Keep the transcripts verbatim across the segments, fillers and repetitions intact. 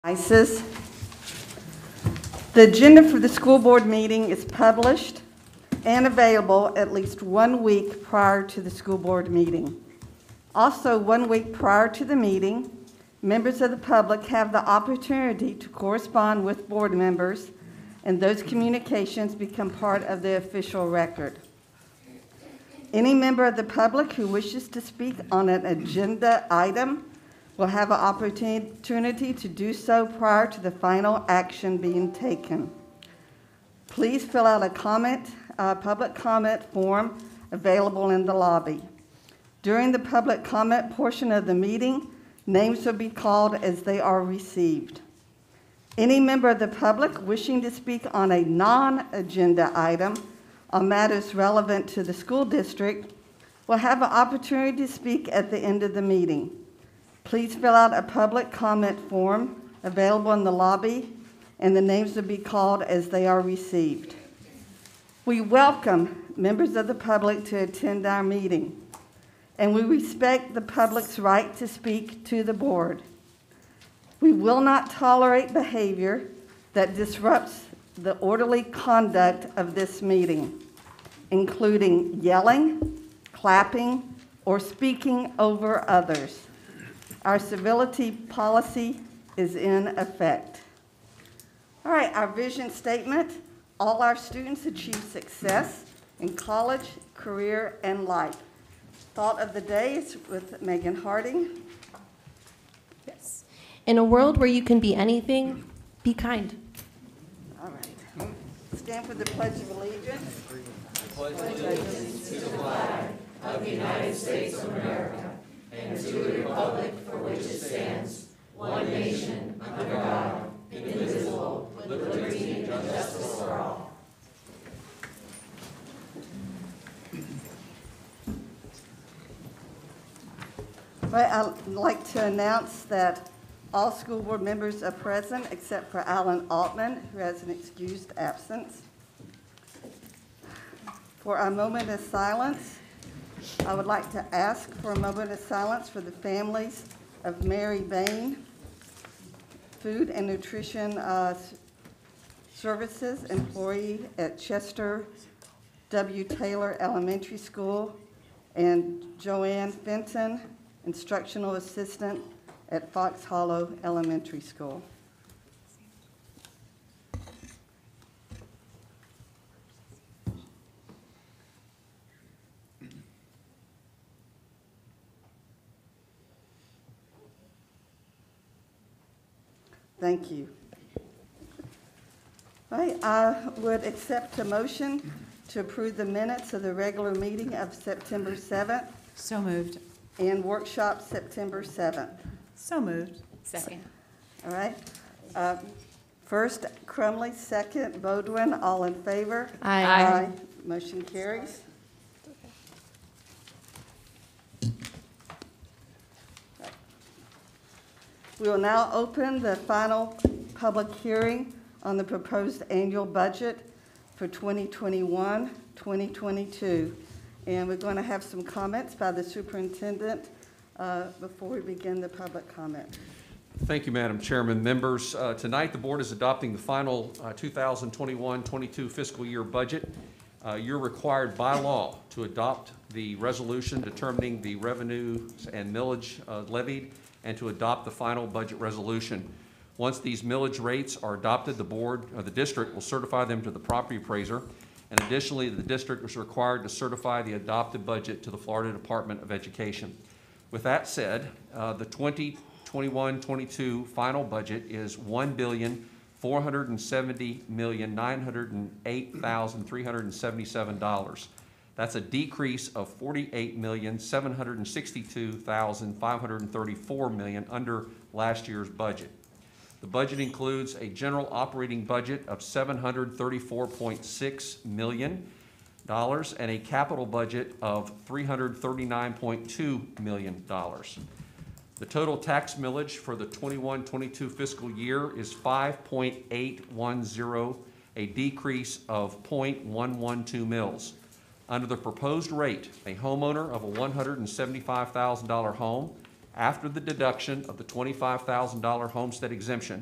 The agenda for the school board meeting is published and available at least one week prior to the school board meeting. Also, one week prior to the meeting, members of the public have the opportunity to correspond with board members, and those communications become part of the official record. Any member of the public who wishes to speak on an agenda item will have an opportunity to do so prior to the final action being taken. Please fill out a comment, uh, public comment form available in the lobby. During the public comment portion of the meeting, names will be called as they are received. Any member of the public wishing to speak on a non-agenda item on matters relevant to the school district will have an opportunity to speak at the end of the meeting. Please fill out a public comment form available in the lobby, and the names will be called as they are received. We welcome members of the public to attend our meeting, and we respect the public's right to speak to the board. We will not tolerate behavior that disrupts the orderly conduct of this meeting, including yelling, clapping, or speaking over others. Our civility policy is in effect. All right, our vision statement: all our students achieve success in college, career, and life. Thought of the day is with Megan Harding. Yes. In a world where you can be anything, be kind. All right. Stand for the Pledge of Allegiance. Pledge allegiance to the flag of the United States of America and to the republic for which it stands, one nation, under God, indivisible, with liberty and justice for all. Right, I'd like to announce that all school board members are present except for Alan Altman, who has an excused absence. For our moment of silence, I would like to ask for a moment of silence for the families of Mary Bain, Food and Nutrition uh, Services employee at Chester W. Taylor Elementary School, and Joanne Fenton, Instructional Assistant at Fox Hollow Elementary School. Thank you. All right, I would accept a motion to approve the minutes of the regular meeting of September seventh So moved. and workshop September seventh. So moved. Second. All right. Uh, First, Crumley, second, Bodwin, all in favor? Aye. Aye. Motion carries. We will now open the final public hearing on the proposed annual budget for twenty twenty-one twenty twenty-two. And we're going to have some comments by the superintendent uh, before we begin the public comment. Thank you, Madam Chairman. Members, uh, tonight the board is adopting the final uh, two thousand twenty-one twenty-two fiscal year budget. Uh, you're required by law to adopt the resolution determining the revenues and millage uh, levied, and to adopt the final budget resolution. Once these millage rates are adopted, the board or the district will certify them to the property appraiser, and additionally the district is required to certify the adopted budget to the Florida Department of Education. With that said, uh, the twenty twenty-one twenty-two final budget is one billion four hundred seventy million nine hundred eight thousand three hundred seventy-seven dollars. That's a decrease of forty-eight million seven hundred sixty-two thousand five hundred thirty-four million under last year's budget. The budget includes a general operating budget of seven hundred thirty-four point six million dollars and a capital budget of three hundred thirty-nine point two million dollars. The total tax millage for the twenty-one twenty-two fiscal year is five point eight one zero, a decrease of zero point one one two mils. Under the proposed rate, a homeowner of a one hundred seventy-five thousand dollar home, after the deduction of the twenty-five thousand dollar homestead exemption,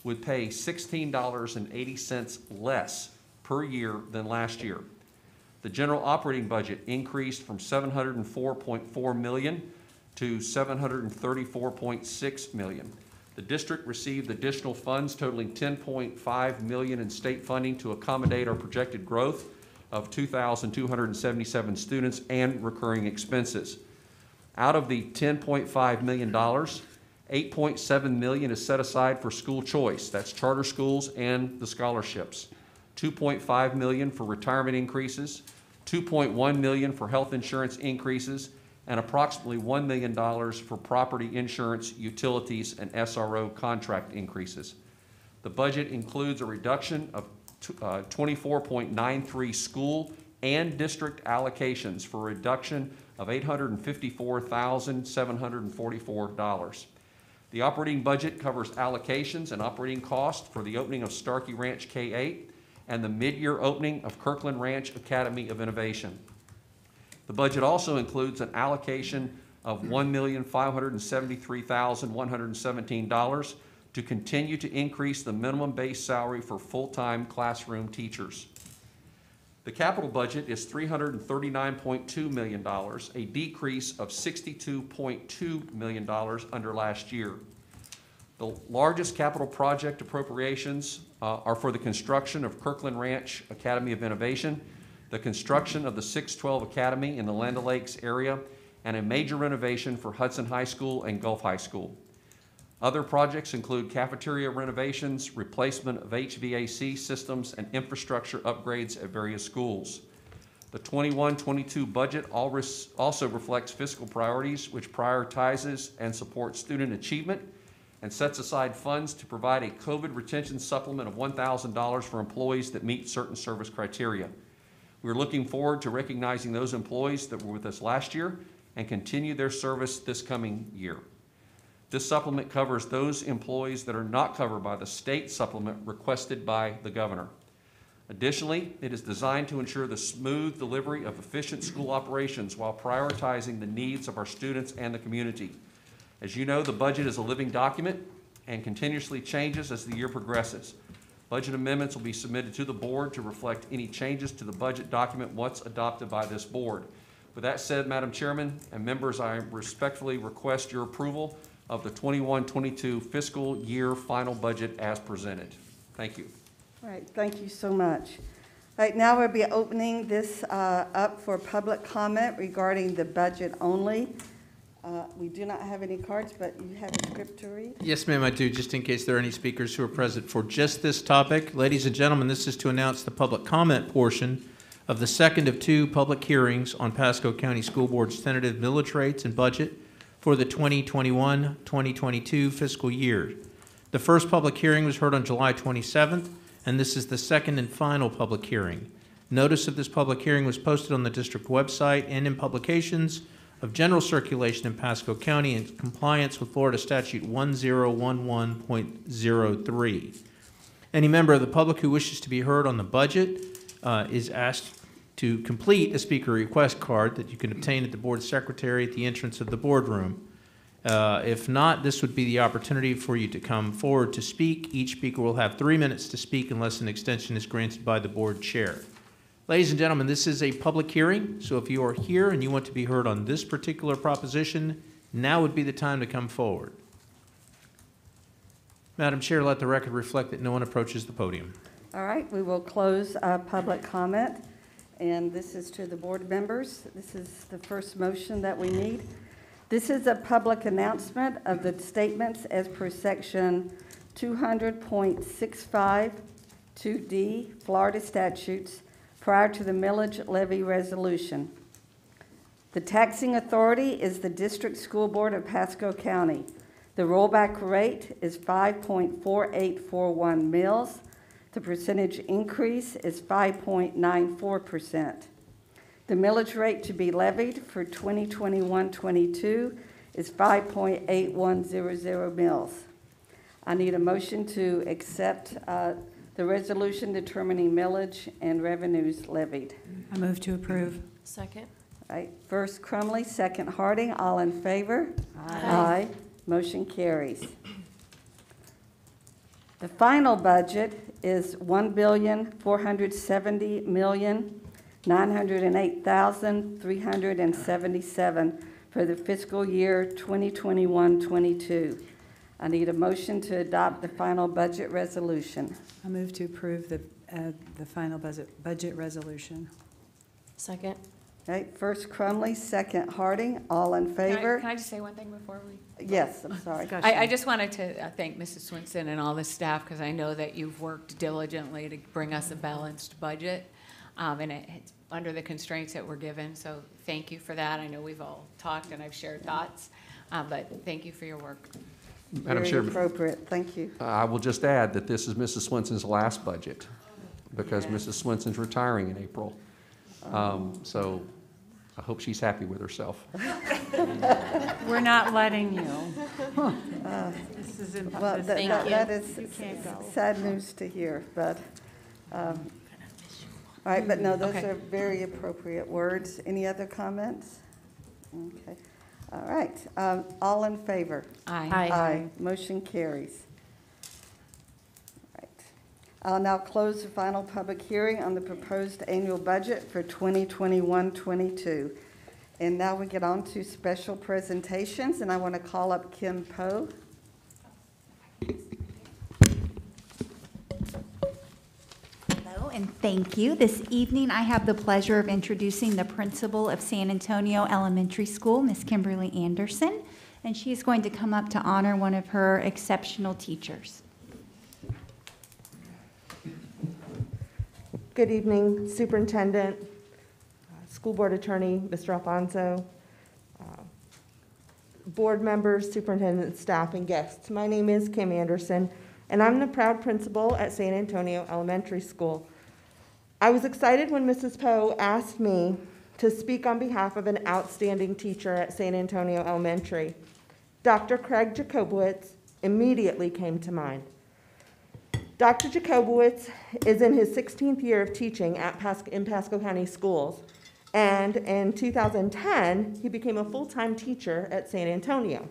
would pay sixteen dollars and eighty cents less per year than last year. The general operating budget increased from seven hundred four point four million dollars to seven hundred thirty-four point six million dollars. The district received additional funds totaling ten point five million dollars in state funding to accommodate our projected growth of two thousand two hundred seventy-seven students and recurring expenses. Out of the ten point five million dollars, eight point seven million dollars is set aside for school choice. That's charter schools and the scholarships. two point five million dollars for retirement increases, two point one million dollars for health insurance increases, and approximately one million dollars for property insurance, utilities, and S R O contract increases. The budget includes a reduction of uh, twenty-four point nine three school and district allocations for a reduction of eight hundred fifty-four thousand seven hundred forty-four dollars. The operating budget covers allocations and operating costs for the opening of Starkey Ranch K eight and the mid-year opening of Kirkland Ranch Academy of Innovation. The budget also includes an allocation of one million five hundred seventy-three thousand one hundred seventeen dollars to continue to increase the minimum base salary for full-time classroom teachers. The capital budget is three hundred thirty-nine point two million dollars, a decrease of sixty-two point two million dollars under last year. The largest capital project appropriations uh, are for the construction of Kirkland Ranch Academy of Innovation, the construction of the six twelve Academy in the Land O'Lakes area, and a major renovation for Hudson High School and Gulf High School. Other projects include cafeteria renovations, replacement of H V A C systems, and infrastructure upgrades at various schools. The twenty-one twenty-two budget also reflects fiscal priorities, which prioritizes and supports student achievement and sets aside funds to provide a COVID retention supplement of one thousand dollars for employees that meet certain service criteria. We're looking forward to recognizing those employees that were with us last year and continue their service this coming year. This supplement covers those employees that are not covered by the state supplement requested by the governor. Additionally, it is designed to ensure the smooth delivery of efficient school operations while prioritizing the needs of our students and the community. As you know, the budget is a living document and continuously changes as the year progresses. Budget amendments will be submitted to the board to reflect any changes to the budget document once adopted by this board. With that said, Madam Chairman and members, I respectfully request your approval of the twenty-one twenty-two fiscal year final budget as presented. Thank you. All right, thank you so much. All right, now we'll be opening this uh, up for public comment regarding the budget only. Uh, we do not have any cards, but you have a script to read? Yes, ma'am, I do, just in case there are any speakers who are present for just this topic. Ladies and gentlemen, this is to announce the public comment portion of the second of two public hearings on Pasco County School Board's tentative millage rates and budget for the twenty twenty-one twenty twenty-two fiscal year. The first public hearing was heard on July twenty-seventh, and this is the second and final public hearing. Notice of this public hearing was posted on the district website and in publications of general circulation in Pasco County in compliance with Florida Statute one zero one one point zero three. Any member of the public who wishes to be heard on the budget uh, is asked to complete a speaker request card that you can obtain at the board secretary at the entrance of the boardroom. Uh, if not, this would be the opportunity for you to come forward to speak. Each speaker will have three minutes to speak unless an extension is granted by the board chair. Ladies and gentlemen, this is a public hearing, so if you are here and you want to be heard on this particular proposition, now would be the time to come forward. Madam Chair, let the record reflect that no one approaches the podium. All right, we will close uh, public comment, and this is to the board members. This is the first motion that we need. This is a public announcement of the statements as per section two hundred point six five two D Florida statutes prior to the millage levy resolution. The taxing authority is the District School Board of Pasco County. The rollback rate is five point four eight four one mils. The percentage increase is five point nine four percent. The millage rate to be levied for twenty twenty-one twenty-two is five point eight one zero zero mils. I need a motion to accept uh, the resolution determining millage and revenues levied. I move to approve. Second. All right, first Crumley, second Harding, all in favor? Aye. Aye. Motion carries. The final budget is one billion four hundred seventy million nine hundred eight thousand three hundred seventy-seven for the fiscal year twenty twenty-one twenty-two. I need a motion to adopt the final budget resolution. I move to approve the, uh, the final budget, budget resolution. Second. Okay, first Crumley, second Harding, all in Can I, favor? can I just say one thing before we? Yes, I'm sorry. I, I just wanted to uh, thank Missus Swinson and all the staff, because I know that you've worked diligently to bring us a balanced budget, um, and it, it's under the constraints that we're given, so thank you for that. I know we've all talked and I've shared thoughts, uh, but thank you for your work. Madam Very Chairman, appropriate, thank you. I will just add that this is Missus Swenson's last budget, because Yeah. Missus Swenson's retiring in April. Um, So I hope she's happy with herself. We're not letting you. This is Well, impossible. that, Thank that you. that is You can't go. sad news to hear, but, um, all right, but no, those Okay. are very appropriate words. Any other comments? Okay, all right, um, all in favor? Aye. Aye. Motion carries. Right. I'll now close the final public hearing on the proposed annual budget for twenty twenty-one twenty-two. And now we get on to special presentations, and I want to call up Kim Poe. Hello, and thank you. This evening, I have the pleasure of introducing the principal of San Antonio Elementary School, Miss Kimberly Anderson, and she is going to come up to honor one of her exceptional teachers. Good evening, Superintendent, uh, School Board Attorney, Mister Alfonso, uh, board members, superintendent, staff, and guests. My name is Kim Anderson, and I'm the proud principal at San Antonio Elementary School. I was excited when Missus Poe asked me to speak on behalf of an outstanding teacher at San Antonio Elementary. Doctor Craig Jacobowitz immediately came to mind. Doctor Jacobowitz is in his sixteenth year of teaching at Pas- in Pasco County Schools, and in two thousand ten, he became a full-time teacher at San Antonio.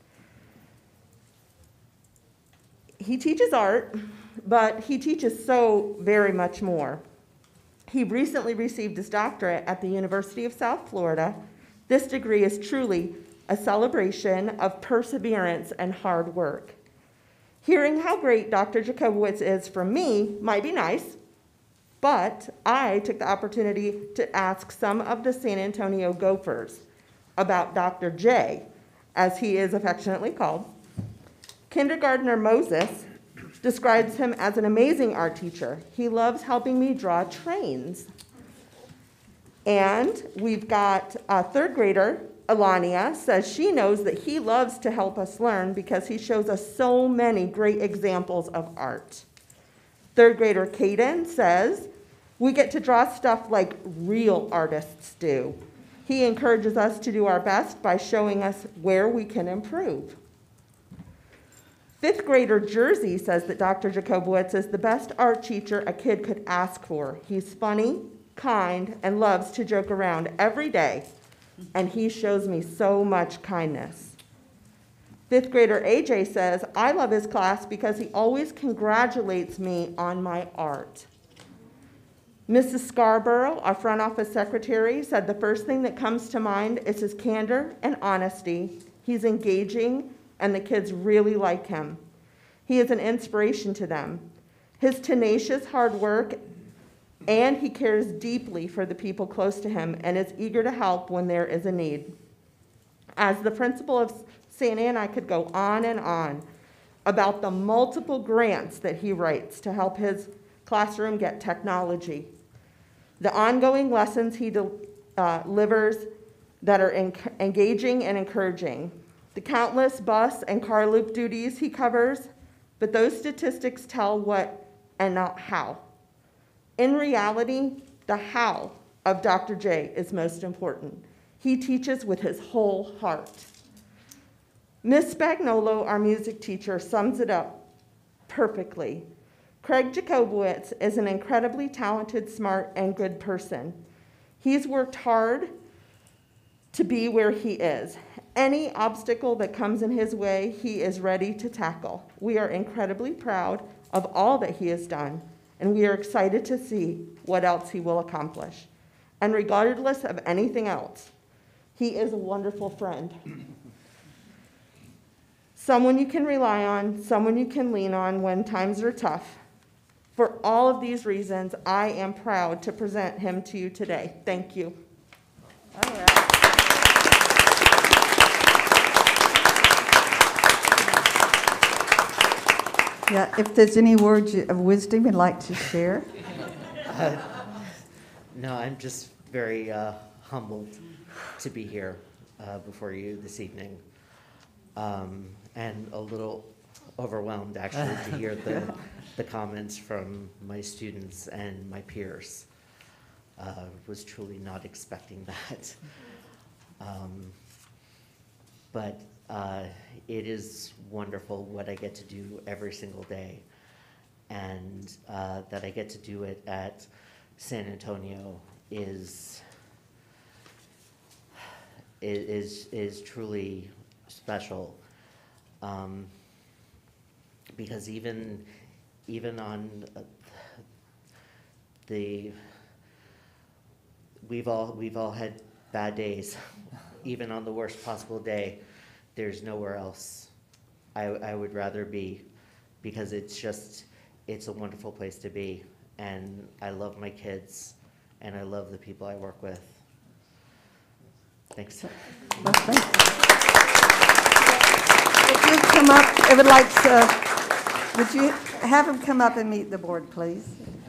He teaches art, but he teaches so very much more. He recently received his doctorate at the University of South Florida. This degree is truly a celebration of perseverance and hard work. Hearing how great Doctor Jacobowitz is from me might be nice, but I took the opportunity to ask some of the San Antonio Gophers about Doctor J, as he is affectionately called. Kindergartner Moses describes him as an amazing art teacher. He loves helping me draw trains. And we've got a third grader, Alania, says she knows that he loves to help us learn because he shows us so many great examples of art. Third grader Caden says, we get to draw stuff like real artists do. He encourages us to do our best by showing us where we can improve. Fifth grader Jersey says that Doctor Jacobowitz is the best art teacher a kid could ask for. He's funny, kind, and loves to joke around every day, and he shows me so much kindness. Fifth grader A J says, I love his class because he always congratulates me on my art. Missus Scarborough, our front office secretary, said the first thing that comes to mind is his candor and honesty. He's engaging, and the kids really like him. He is an inspiration to them. His tenacious hard work, and he cares deeply for the people close to him and is eager to help when there is a need. As the principal of Santa Ana, I could go on and on about the multiple grants that he writes to help his classroom get technology, the ongoing lessons he uh, delivers that are en- engaging and encouraging, the countless bus and car loop duties he covers, but those statistics tell what and not how. In reality, the how of Doctor J is most important. He teaches with his whole heart. Miss Spagnolo, our music teacher, sums it up perfectly. Craig Jacobowitz is an incredibly talented, smart, and good person. He's worked hard to be where he is. Any obstacle that comes in his way, he is ready to tackle. We are incredibly proud of all that he has done, and we are excited to see what else he will accomplish. And regardless of anything else, he is a wonderful friend. Someone you can rely on, someone you can lean on when times are tough. For all of these reasons, I am proud to present him to you today. Thank you. All right. Yeah, if there's any words of wisdom you'd like to share. Uh, no, I'm just very uh, humbled to be here uh, before you this evening, um, and a little overwhelmed actually to hear the, the comments from my students and my peers. Uh, was truly not expecting that. Um, but uh, it is wonderful what I get to do every single day, and uh, that I get to do it at San Antonio is is is truly special, um, because even even on uh, the we've all we've all had bad days. Even on the worst possible day, there's nowhere else I, I would rather be, because it's just, it's a wonderful place to be. And I love my kids, and I love the people I work with. Thanks. Well, thank you. If you'd come up, I would like to, would you have him come up and meet the board, please?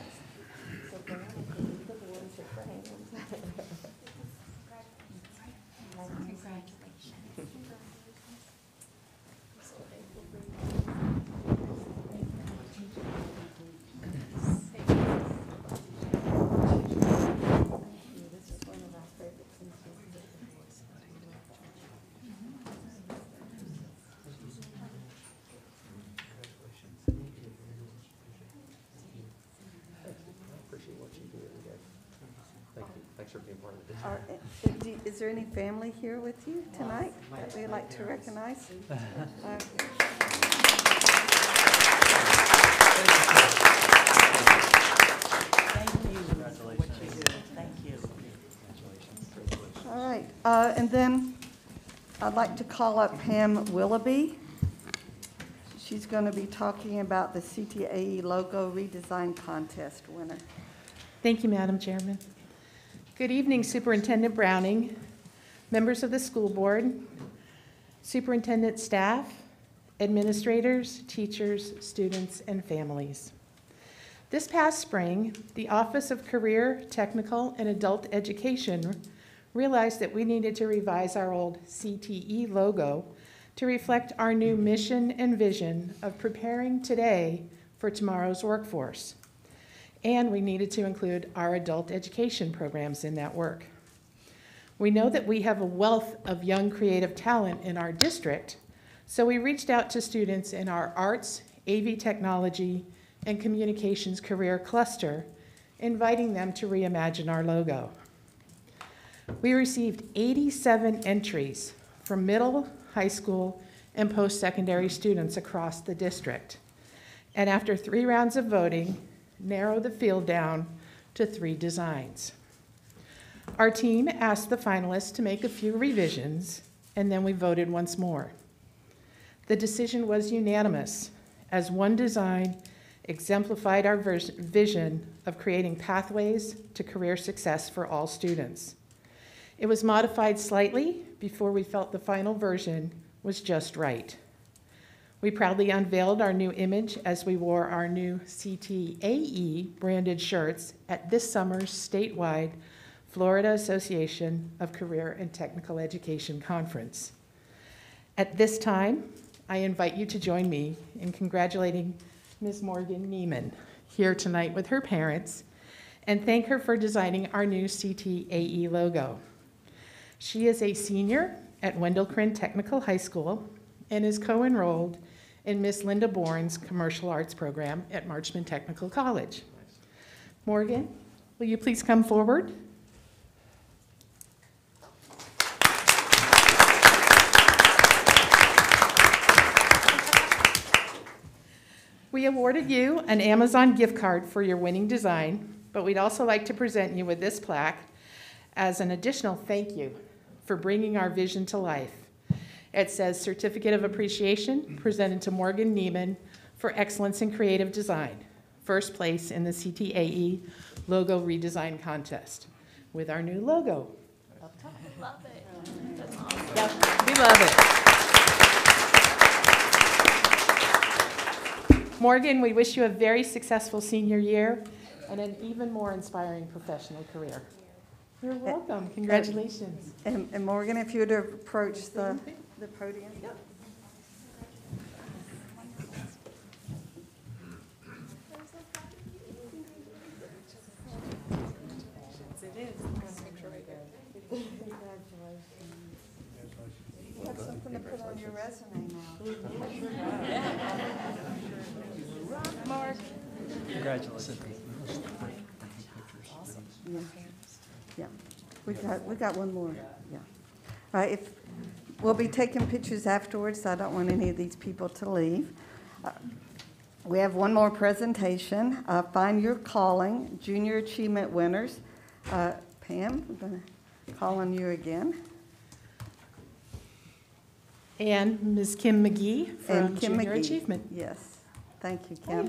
Are- uh, do- Is there any family here with you tonight that we'd like to recognize? Okay. All right, uh, and then I'd like to call up Pam Willoughby. She's going to be talking about the C T A E logo redesign contest winner. Thank you, Madam Chairman. Good evening, Superintendent Browning, members of the school board, superintendent staff, administrators, teachers, students, and families. This past spring, the Office of Career, Technical, and Adult Education realized that we needed to revise our old C T E logo to reflect our new mission and vision of preparing today for tomorrow's workforce. And we needed to include our adult education programs in that work. We know that we have a wealth of young creative talent in our district, so we reached out to students in our arts, A V technology, and communications career cluster, inviting them to reimagine our logo. We received eighty-seven entries from middle, high school, and post-secondary students across the district. And after three rounds of voting, narrowed the field down to three designs. Our team asked the finalists to make a few revisions, and then we voted once more. The decision was unanimous, as one design exemplified our vision of creating pathways to career success for all students. It was modified slightly before we felt the final version was just right. We proudly unveiled our new image as we wore our new C T A E branded shirts at this summer's statewide Florida Association of Career and Technical Education Conference. At this time, I invite you to join me in congratulating Miz Morgan Neiman here tonight with her parents, and thank her for designing our new C T A E logo. She is a senior at Wendell Crinn Technical High School and is co-enrolled in Miss Linda Bourne's Commercial Arts program at Marchman Technical College. Morgan, will you please come forward? We awarded you an Amazon gift card for your winning design, but we'd also like to present you with this plaque as an additional thank you for bringing our vision to life. It says Certificate of Appreciation presented to Morgan Neiman for excellence in creative design, first place in the C T A E logo redesign contest with our new logo. Up top. Love it. That's awesome. Yep, we love it. Morgan, we wish you a very successful senior year and an even more inspiring professional career. You're welcome. Congratulations. And and Morgan, if you would approach the, the podium. Yep. You have something to put on your resume now. Mark. Congratulations. Yeah, yeah. We got, we got one more, yeah. All right, if, we'll be taking pictures afterwards, so I don't want any of these people to leave. Uh, We have one more presentation, uh, Find Your Calling, Junior Achievement Winners. Uh, Pam, I'm gonna call on you again. And Miz Kim McGee from And Kim Junior McGee. Achievement. Yes, thank you, Kim.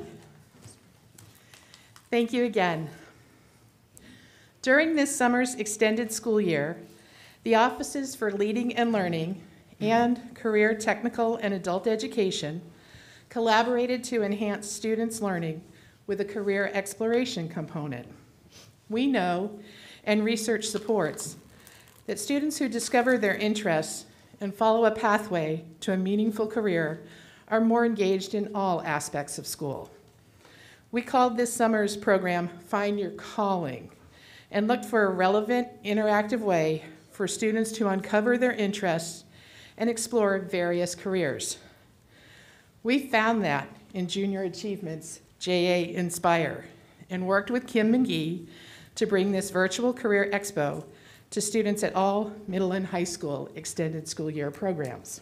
Thank you again. During this summer's extended school year, the Offices for Leading and Learning and Career Technical and Adult Education collaborated to enhance students' learning with a career exploration component. We know, and research supports, that students who discover their interests and follow a pathway to a meaningful career are more engaged in all aspects of school. We called this summer's program Find Your Calling and looked for a relevant, interactive way for students to uncover their interests and explore various careers. We found that in Junior Achievement's J A Inspire and worked with Kim McGee to bring this virtual career expo to students at all middle and high school extended school year programs.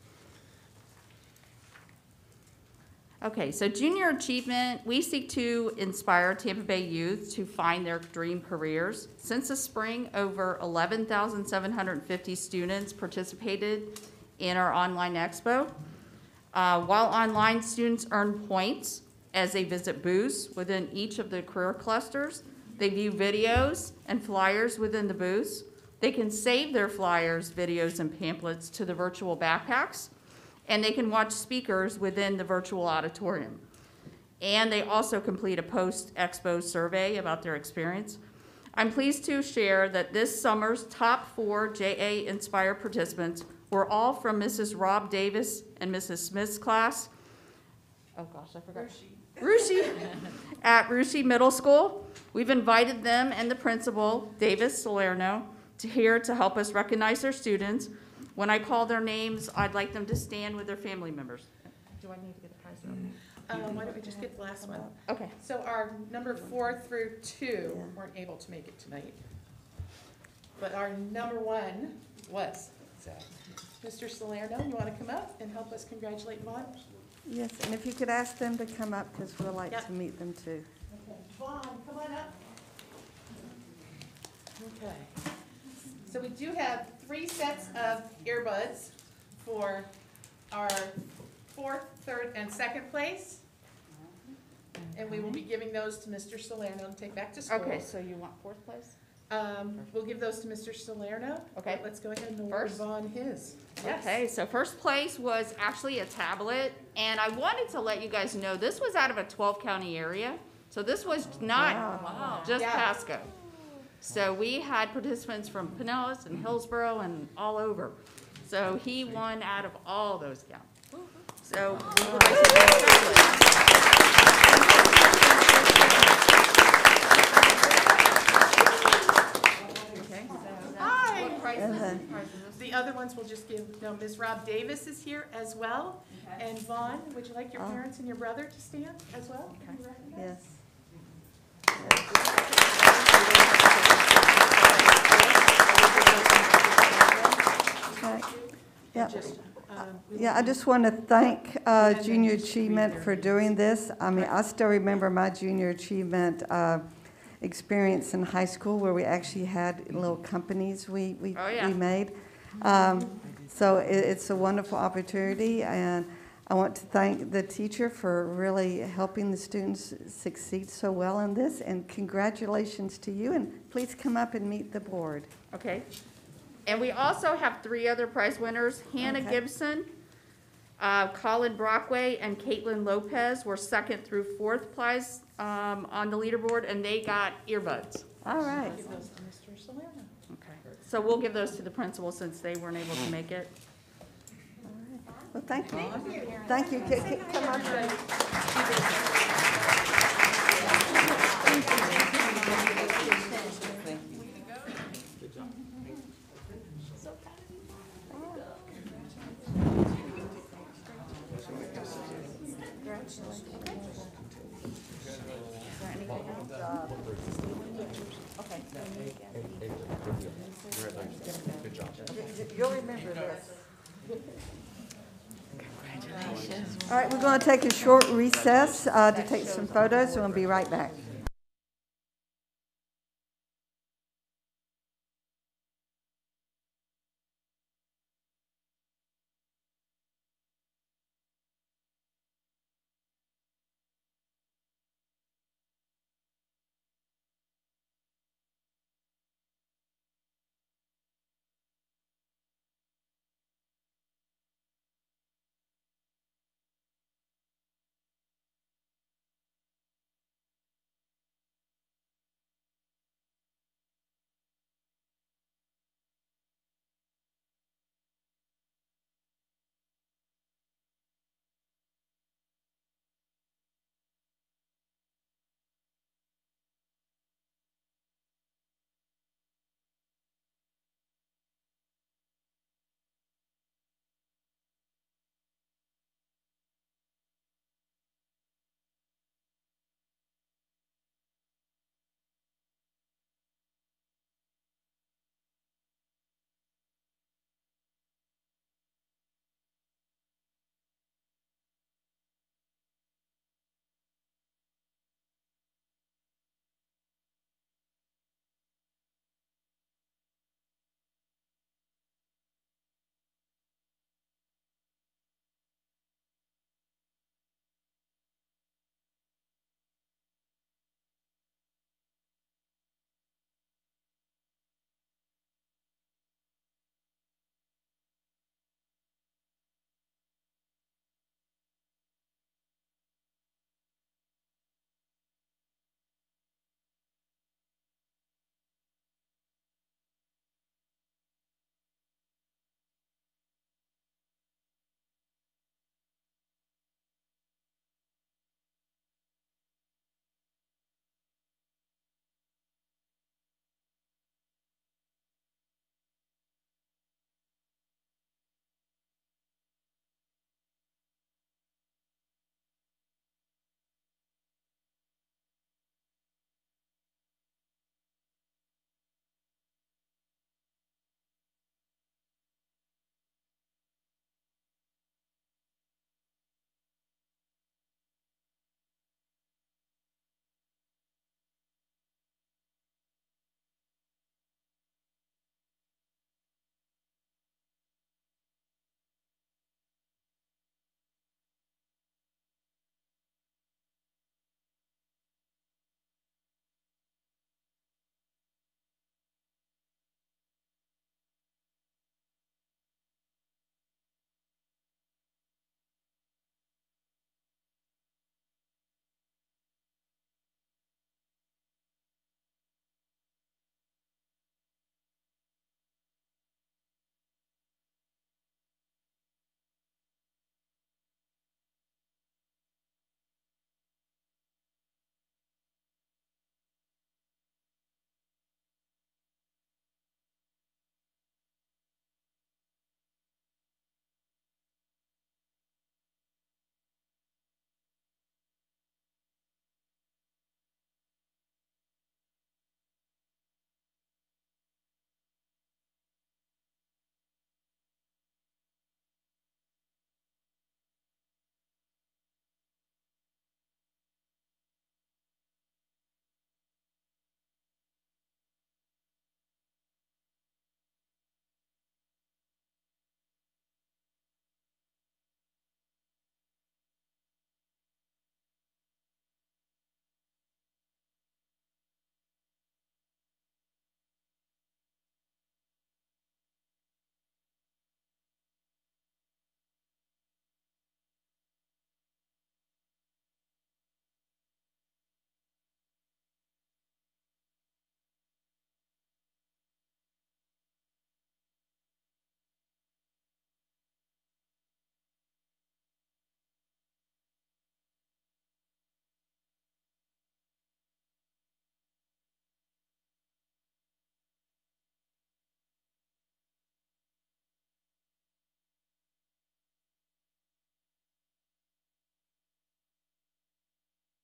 Okay, so Junior Achievement, we seek to inspire Tampa Bay youth to find their dream careers. Since the spring, over eleven thousand seven hundred fifty students participated in our online expo. Uh, while online, students earn points as they visit booths within each of the career clusters. They view videos and flyers within the booths. They can save their flyers, videos, and pamphlets to the virtual backpacks, and they can watch speakers within the virtual auditorium. And they also complete a post-expo survey about their experience. I'm pleased to share that this summer's top four J A Inspire participants were all from Missus Rob Davis and Missus Smith's class. Oh gosh, I forgot. Rushi. At Rushi Middle School. We've invited them and the principal, Davis Salerno, to here to help us recognize their students. When I call their names, I'd like them to stand with their family members. Do I need to get the prize up? Um, why don't we just get the last one? Okay. So our number four through two weren't able to make it tonight. But our number one was, so, Mister Salerno, you want to come up and help us congratulate Vaughn? Yes, and if you could ask them to come up, because we'd like Yep. to meet them too. Okay, Vaughn, come on up. Okay. So we do have three sets of earbuds for our fourth, third, and second place. And we will be giving those to Mister Salerno to take back to school. Okay, so you want fourth place? Um, we'll give those to Mister Salerno. Okay. But let's go ahead and award First? Vaughn his. Yes. Okay, so first place was actually a tablet, and I wanted to let you guys know, this was out of a twelve county area, so this was not Wow. just Yeah. Pasco. So we had participants from Pinellas and Hillsborough and all over. So he won out of all those counties. So we would like to congratulate. Okay, so Hi. what prize And is the- this? Prize is this? The other ones we'll just give, no, Miz Rob Davis is here as well. And Vaughn, would you like your Oh. parents and your brother to stand as well? Can you recognize? Yes. Right. Yeah. Just, um, we Yeah, I just want to thank uh, Junior Achievement for doing this. I mean, I still remember my Junior Achievement uh, experience in high school where we actually had little companies we, we, Oh, yeah. we made. Um, so it, it's a wonderful opportunity, and I want to thank the teacher for really helping the students succeed so well in this, and congratulations to you, and please come up and meet the board. Okay. And we also have three other prize winners. Hannah Okay. Gibson, uh, Colin Brockway, and Caitlin Lopez were second through fourth prize um, on the leaderboard, and they got earbuds. All right. Okay. So we'll give those to the principal since they weren't able to make it. Well, thank you. Thank you. C- c- Come on. You'll remember this. All right, we're going to take a short recess uh, to take some photos, and we'll be right back.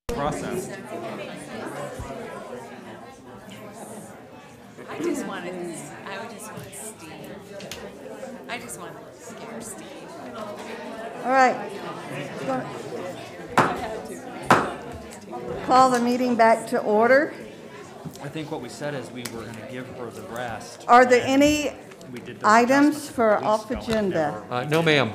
Process. I just wanted, I would just want Steve. I just wanted to scare Steve. All right. Call the meeting back to order. I think what we said is we were going to give her the rest. Are there any We did those items adjustments for a couple off weeks ago and agenda? never- Uh, No, ma'am.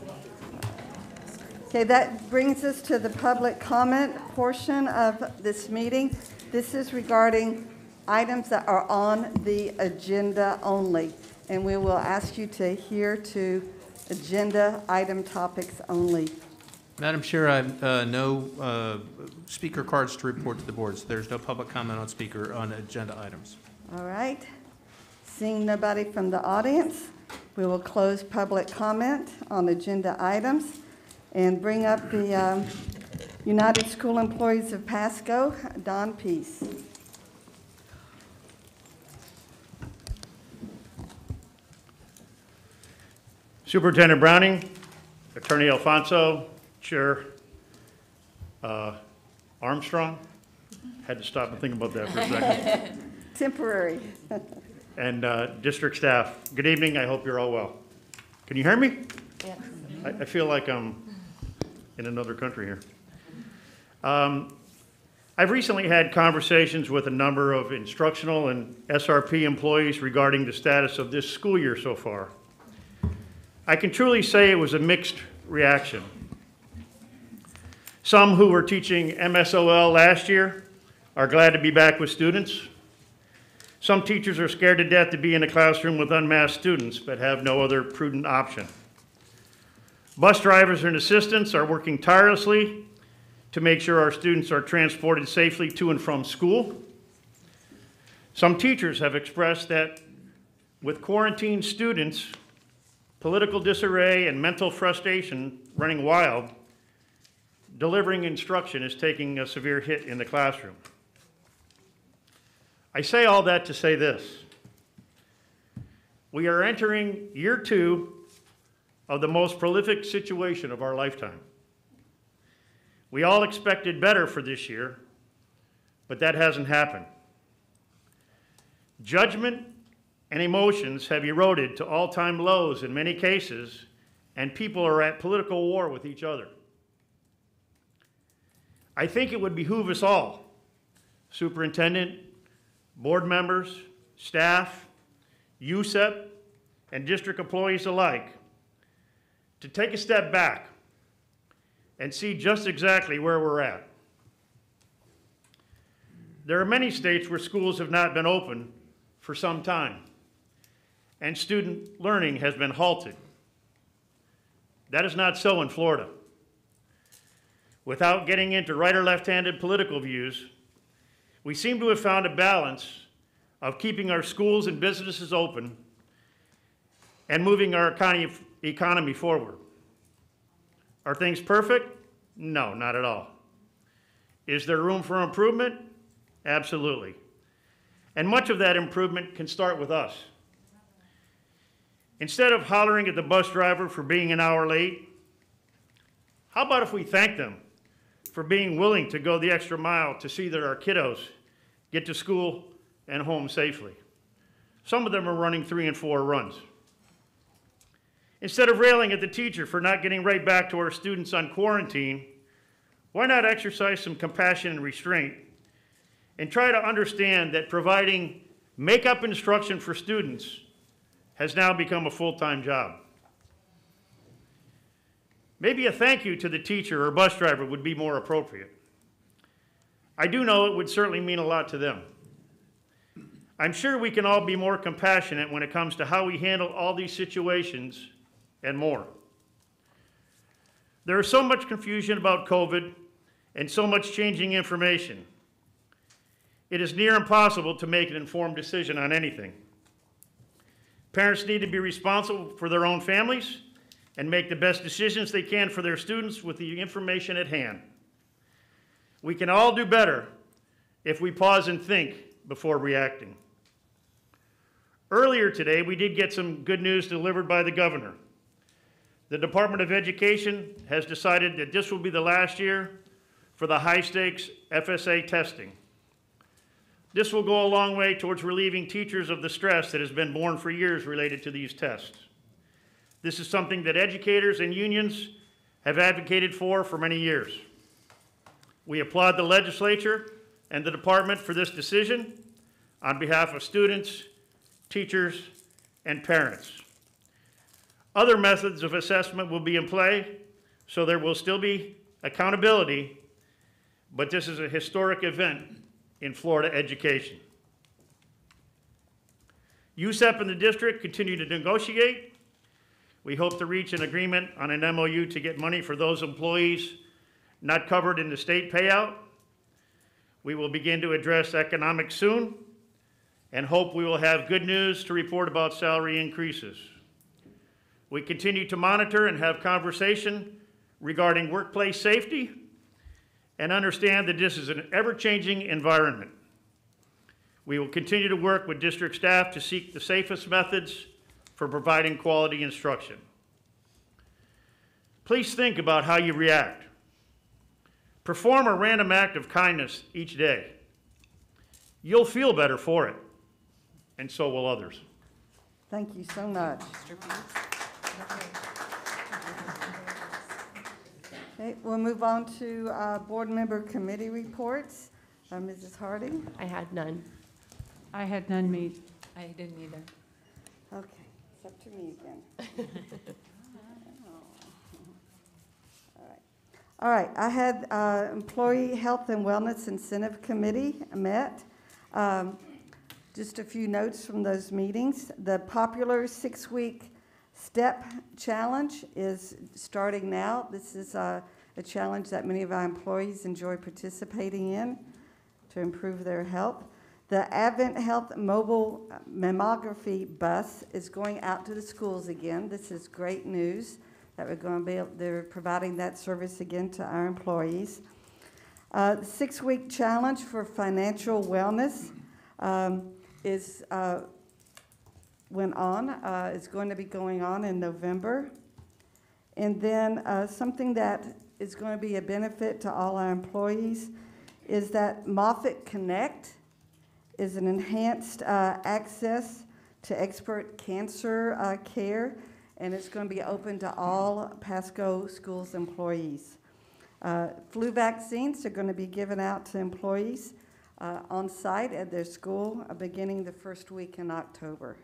Okay, that brings us to the public comment portion of this meeting. This is regarding items that are on the agenda only, and we will ask you to adhere to agenda item topics only. Madam Chair, I have uh, no uh, speaker cards to report to the board, so there's no public comment on speaker, on agenda items. All right. Seeing nobody from the audience, we will close public comment on agenda items and bring up the um, United School Employees of Pasco, Don Peace. Superintendent Browning, Attorney Alfonso, Chair uh, Armstrong. Had to stop and think about that for a second. Temporary. And uh, district staff, good evening. I hope you're all well. Can you hear me? Yes. I, I feel like I'm in another country here. Um, I've recently had conversations with a number of instructional and S R P employees regarding the status of this school year so far. I can truly say it was a mixed reaction. Some who were teaching M S O L last year are glad to be back with students. Some teachers are scared to death to be in a classroom with unmasked students, but have no other prudent option. Bus drivers and assistants are working tirelessly to make sure our students are transported safely to and from school. Some teachers have expressed that with quarantined students, political disarray and mental frustration running wild, delivering instruction is taking a severe hit in the classroom. I say all that to say this. We are entering year two of the most prolific situation of our lifetime. We all expected better for this year, but that hasn't happened. Judgment and emotions have eroded to all-time lows in many cases, and people are at political war with each other. I think it would behoove us all, superintendent, board members, staff, U S E P, and district employees alike, to take a step back and see just exactly where we're at. There are many states where schools have not been open for some time, and student learning has been halted. That is not so in Florida. Without getting into right or left-handed political views, we seem to have found a balance of keeping our schools and businesses open and moving our economy, economy forward. Are things perfect? No, not at all. Is there room for improvement? Absolutely. And much of that improvement can start with us. Instead of hollering at the bus driver for being an hour late, how about if we thank them for being willing to go the extra mile to see that our kiddos get to school and home safely? Some of them are running three and four runs. Instead of railing at the teacher for not getting right back to our students on quarantine, why not exercise some compassion and restraint and try to understand that providing make-up instruction for students has now become a full-time job? Maybe a thank you to the teacher or bus driver would be more appropriate. I do know it would certainly mean a lot to them. I'm sure we can all be more compassionate when it comes to how we handle all these situations and more. There is so much confusion about COVID and so much changing information. It is near impossible to make an informed decision on anything. Parents need to be responsible for their own families and make the best decisions they can for their students with the information at hand. We can all do better if we pause and think before reacting. Earlier today, we did get some good news delivered by the governor. The Department of Education has decided that this will be the last year for the high-stakes F S A testing. This will go a long way towards relieving teachers of the stress that has been borne for years related to these tests. This is something that educators and unions have advocated for for many years. We applaud the legislature and the department for this decision on behalf of students, teachers, and parents. Other methods of assessment will be in play, so there will still be accountability, but this is a historic event in Florida education. U S E P and the district continue to negotiate. We hope to reach an agreement on an M O U to get money for those employees not covered in the state payout. We will begin to address economics soon and hope we will have good news to report about salary increases. We continue to monitor and have conversation regarding workplace safety and understand that this is an ever-changing environment. We will continue to work with district staff to seek the safest methods for providing quality instruction. Please think about how you react. Perform a random act of kindness each day. You'll feel better for it, and so will others. Thank you so much. Okay, we'll move on to uh, board member committee reports. Uh, Missus Harding? I had none. I had none made. I didn't either. Okay, it's up to me again. All right. All right, I had uh, Employee Health and Wellness Incentive Committee met. Um, just a few notes from those meetings. The popular six-week STEP challenge is starting now. This is a, a challenge that many of our employees enjoy participating in to improve their health. The Advent Health mobile mammography bus is going out to the schools again. This is great news that we're going to be able, they're providing that service again to our employees. Uh, the six-week challenge for financial wellness um, is uh, went on, uh, is going to be going on in November. And then uh, something that is going to be a benefit to all our employees is that Moffitt Connect is an enhanced uh, access to expert cancer uh, care, and it's going to be open to all Pasco Schools employees. Uh, flu vaccines are going to be given out to employees uh, on site at their school uh, beginning the first week in October.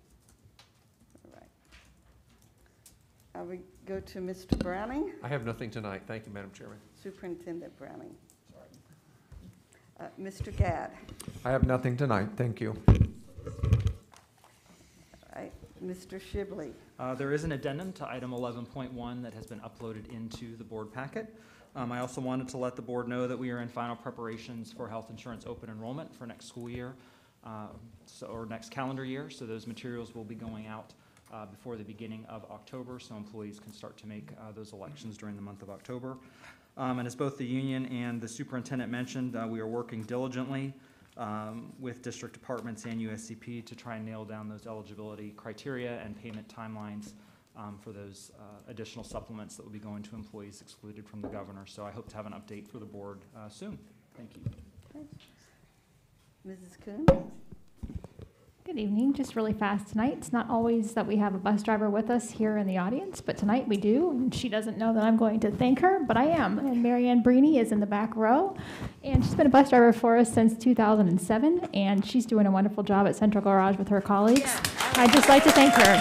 Uh, we go to Mister Browning. I have nothing tonight. Thank you, Madam Chairman. Superintendent Browning. Sorry. Uh, Mister Gadd. I have nothing tonight. Thank you. All right. Mister Shibley. Uh, There is an addendum to item eleven point one that has been uploaded into the board packet. Um, I also wanted to let the board know that we are in final preparations for health insurance open enrollment for next school year, uh, so, or next calendar year. So those materials will be going out Uh, before the beginning of October, so employees can start to make uh, those elections during the month of October. Um, and as both the union and the superintendent mentioned, uh, we are working diligently um, with district departments and U S C P to try and nail down those eligibility criteria and payment timelines um, for those uh, additional supplements that will be going to employees excluded from the governor. So I hope to have an update for the board uh, soon. Thank you. Okay. Missus Kuhn. Good evening. Just really fast tonight. It's not always that we have a bus driver with us here in the audience, but tonight we do, and she doesn't know that I'm going to thank her, but I am. And Marianne Breeny is in the back row, and she's been a bus driver for us since two thousand seven, and she's doing a wonderful job at Central Garage with her colleagues. Yeah. I'd just like to thank her.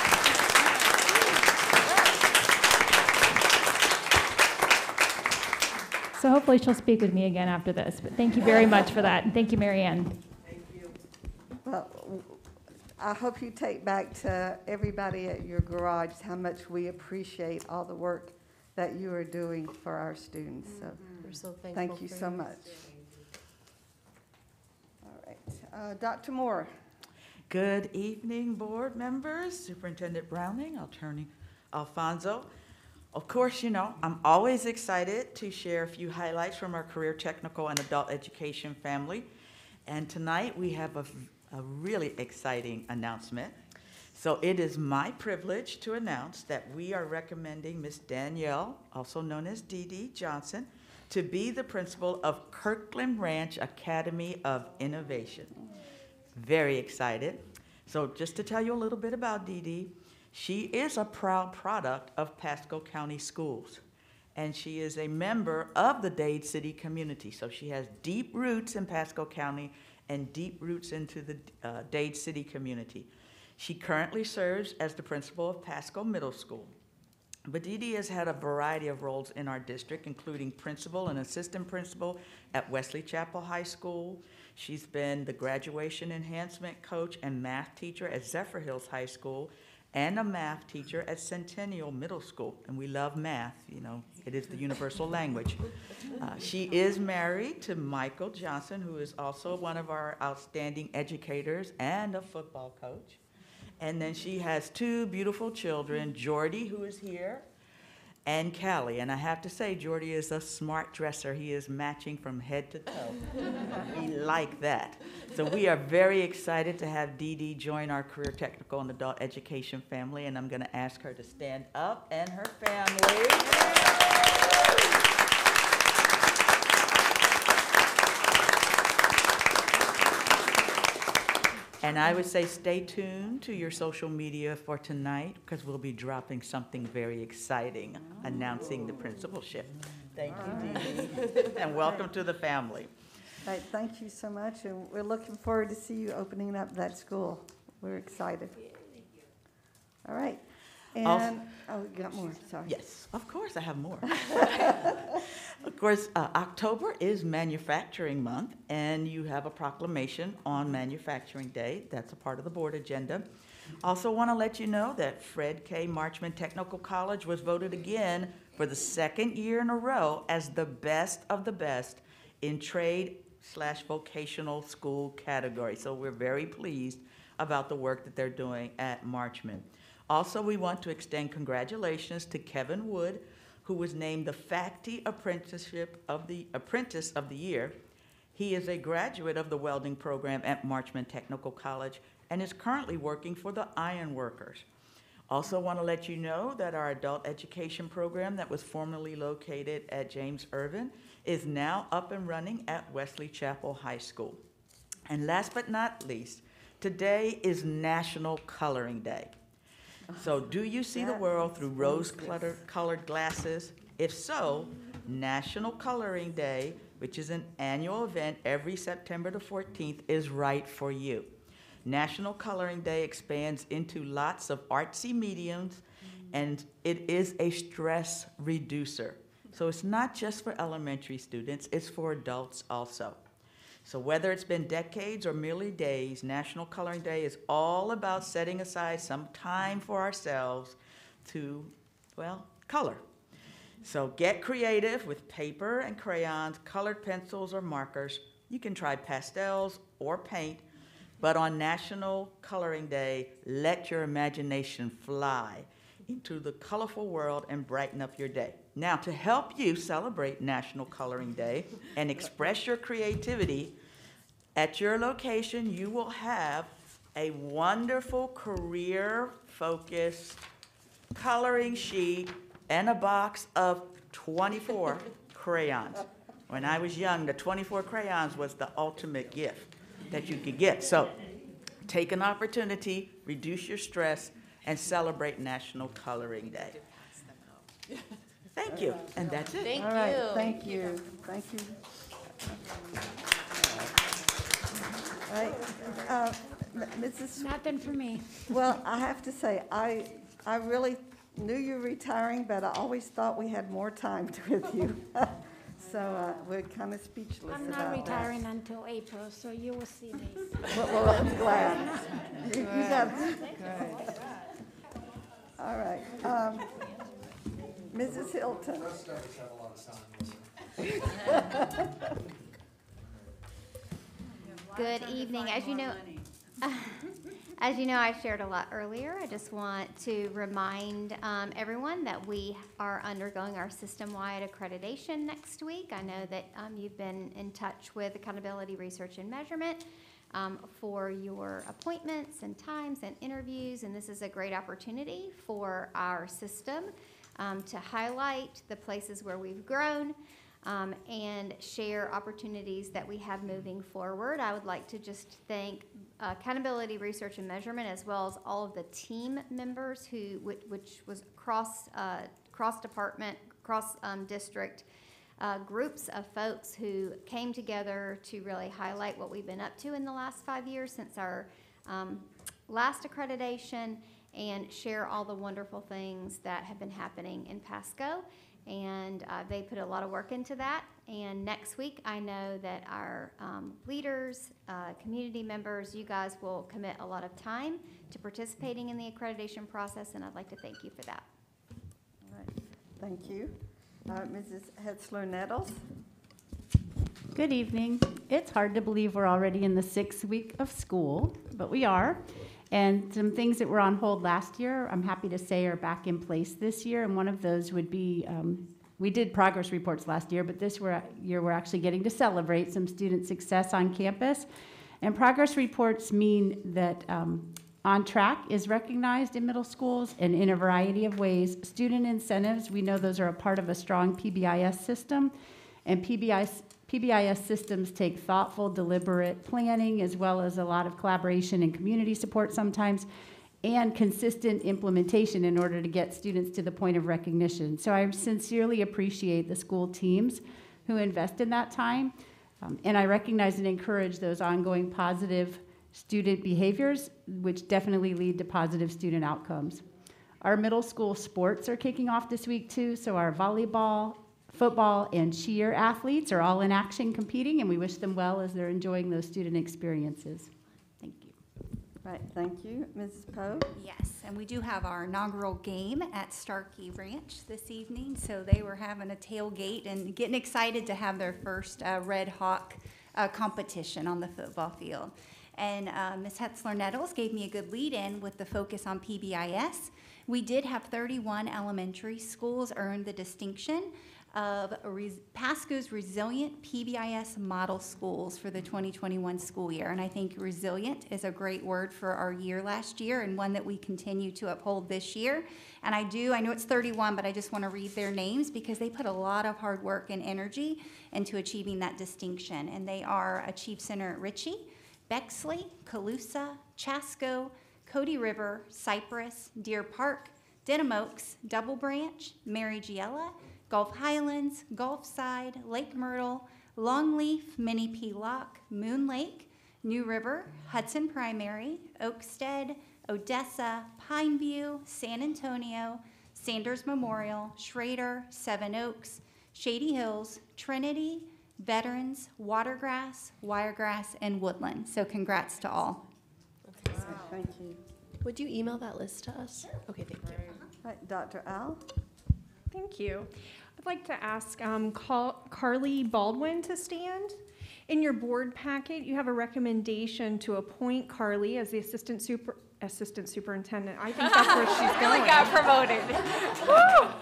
So hopefully she'll speak with me again after this, but thank you very much for that, and thank you, Marianne. Well, I hope you take back to everybody at your garage how much we appreciate all the work that you are doing for our students. So, We're so thankful thank you for so you. much. All right, uh, Doctor Moore. Good evening, board members, Superintendent Browning, Attorney Alfonso. Of course, you know, I'm always excited to share a few highlights from our career technical and adult education family. And tonight we have a a really exciting announcement. So it is my privilege to announce that we are recommending Miss Danielle, also known as Dee Dee Johnson, to be the principal of Kirkland Ranch Academy of Innovation. Very excited. So just to tell you a little bit about Dee Dee, she is a proud product of Pasco County Schools, and she is a member of the Dade City community. So she has deep roots in Pasco County and deep roots into the uh, Dade City community. She currently serves as the principal of Pasco Middle School. But Dee Dee has had a variety of roles in our district, including principal and assistant principal at Wesley Chapel High School. She's been the graduation enhancement coach and math teacher at Zephyr Hills High School, and a math teacher at Centennial Middle School. And we love math, you know, it is the universal language. Uh, she is married to Michael Johnson, who is also one of our outstanding educators and a football coach. And then she has two beautiful children, Jordy, who is here, and Callie. And I have to say, Jordy is a smart dresser. He is matching from head to toe. We like that. So we are very excited to have Dee Dee join our career technical and adult education family, and I'm going to ask her to stand up and her family. And I would say stay tuned to your social media for tonight, because we'll be dropping something very exciting, announcing the principalship. Thank you, Dee Dee, and welcome to the family. Right, thank you so much, and we're looking forward to see you opening up that school. We're excited. All right. And, Also- oh, we got more, sorry. Yes, of course, I have more. Of course, uh, October is Manufacturing Month, and you have a proclamation on Manufacturing Day. That's a part of the board agenda. Also want to let you know that Fred K. Marchman Technical College was voted again for the second year in a row as the best of the best in trade slash vocational school category. So we're very pleased about the work that they're doing at Marchman. Also, we want to extend congratulations to Kevin Wood, who was named the Factory Apprenticeship of the Apprentice of the Year. He is a graduate of the welding program at Marchman Technical College and is currently working for the Iron Workers. Also want to let you know that our adult education program that was formerly located at James Irvin is now up and running at Wesley Chapel High School. And last but not least, today is National Coloring Day. So do you see the world through rose-colored glasses? If so, National Coloring Day, which is an annual event every September the fourteenth, is right for you. National Coloring Day expands into lots of artsy mediums, and it is a stress reducer. So it's not just for elementary students, it's for adults also. So whether it's been decades or merely days, National Coloring Day is all about setting aside some time for ourselves to, well, color. So get creative with paper and crayons, colored pencils or markers. You can try pastels or paint, but on National Coloring Day, let your imagination fly into the colorful world and brighten up your day. Now, to help you celebrate National Coloring Day and express your creativity, at your location, you will have a wonderful career-focused coloring sheet and a box of twenty-four crayons. When I was young, the twenty-four crayons was the ultimate gift that you could get. So take an opportunity, reduce your stress, and celebrate National Coloring Day. Thank you, and that's it. Thank All right, you. thank you, thank you. All right, uh, M- Missus Nothing for me. Well, I have to say, I, I really knew you were retiring, but I always thought we had more time with you. So uh, we're kind of speechless I'm about not that. retiring until April, so you will see me. Well, well, I'm glad. You- you got- All right. um, Missus Hilton. Good evening. As you know, as you know, I shared a lot earlier. I just want to remind um, everyone that we are undergoing our system-wide accreditation next week. I know that um, you've been in touch with Accountability Research and Measurement um, for your appointments and times and interviews, and this is a great opportunity for our system um, to highlight the places where we've grown, um, and share opportunities that we have moving forward. I would like to just thank uh, Accountability Research and Measurement, as well as all of the team members who, which, which was cross, uh, cross department, cross um, district uh, groups of folks who came together to really highlight what we've been up to in the last five years since our um, last accreditation, and share all the wonderful things that have been happening in Pasco. And uh, they put a lot of work into that. And next week, I know that our um, leaders, uh, community members, you guys will commit a lot of time to participating in the accreditation process, and I'd like to thank you for that. All right. Thank you. Uh, Missus Hetzler-Nettles. Good evening. It's hard to believe we're already in the sixth week of school, but we are. And some things that were on hold last year, I'm happy to say, are back in place this year. And one of those would be, um, we did progress reports last year, but this year we're actually getting to celebrate some student success on campus. And progress reports mean that um, On Track is recognized in middle schools and in a variety of ways. Student incentives, we know those are a part of a strong P B I S system. And P B I S P B I S systems take thoughtful, deliberate planning, as well as a lot of collaboration and community support sometimes, and consistent implementation in order to get students to the point of recognition. So I sincerely appreciate the school teams who invest in that time, um, and I recognize and encourage those ongoing positive student behaviors, which definitely lead to positive student outcomes. Our middle school sports are kicking off this week too, so our volleyball, football, and cheer athletes are all in action competing, and we wish them well as they're enjoying those student experiences. Thank you. Right, thank you. Missus Poe? Yes, and we do have our inaugural game at Starkey Ranch this evening, so they were having a tailgate and getting excited to have their first uh, Red Hawk uh, competition on the football field. And uh, Miz Hetzler-Nettles gave me a good lead-in with the focus on P B I S. We did have thirty-one elementary schools earn the distinction of Res Pasco's Resilient P B I S Model Schools for the twenty twenty-one school year. And I think resilient is a great word for our year last year, and one that we continue to uphold this year. And I do, I know it's thirty-one, but I just want to read their names because they put a lot of hard work and energy into achieving that distinction. And they are Achieve Center at Ritchie, Bexley, Calusa, Chasco, Cody River, Cypress, Deer Park, Denham Oaks, Double Branch, Mary Giella, Gulf Highlands, Gulfside, Lake Myrtle, Longleaf, Minnie P. Lock, Moon Lake, New River, Hudson Primary, Oakstead, Odessa, Pineview, San Antonio, Sanders Memorial, Schrader, Seven Oaks, Shady Hills, Trinity, Veterans, Watergrass, Wiregrass, and Woodland. So congrats to all. Okay. Wow. Thank you. Would you email that list to us? Okay, thank you. All right, Doctor Al? Thank you. I'd like to ask um, Car Carly Baldwin to stand. In your board packet, you have a recommendation to appoint Carly as the assistant super assistant superintendent. I think that's where she's going. Really got promoted.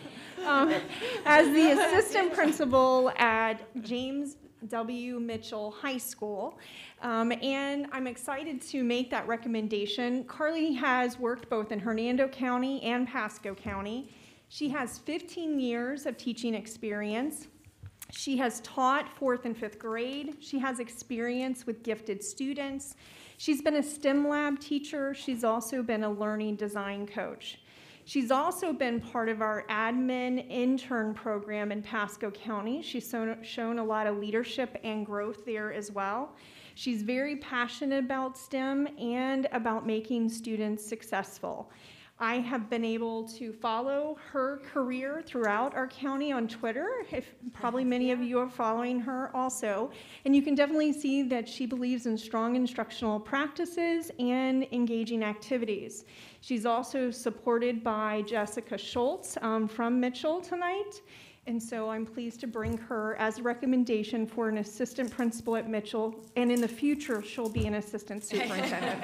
um, as the assistant principal at James W. Mitchell High School. Um, and I'm excited to make that recommendation. Carly has worked both in Hernando County and Pasco County. She has fifteen years of teaching experience. She has taught fourth and fifth grade. She has experience with gifted students. She's been a STEM lab teacher. She's also been a learning design coach. She's also been part of our admin intern program in Pasco County. She's shown a lot of leadership and growth there as well. She's very passionate about STEM and about making students successful. I have been able to follow her career throughout our county on Twitter. If probably many of you are following her also. And you can definitely see that she believes in strong instructional practices and engaging activities. She's also supported by Jessica Schultz um, from Mitchell tonight. And so I'm pleased to bring her as a recommendation for an assistant principal at Mitchell. And in the future, she'll be an assistant superintendent.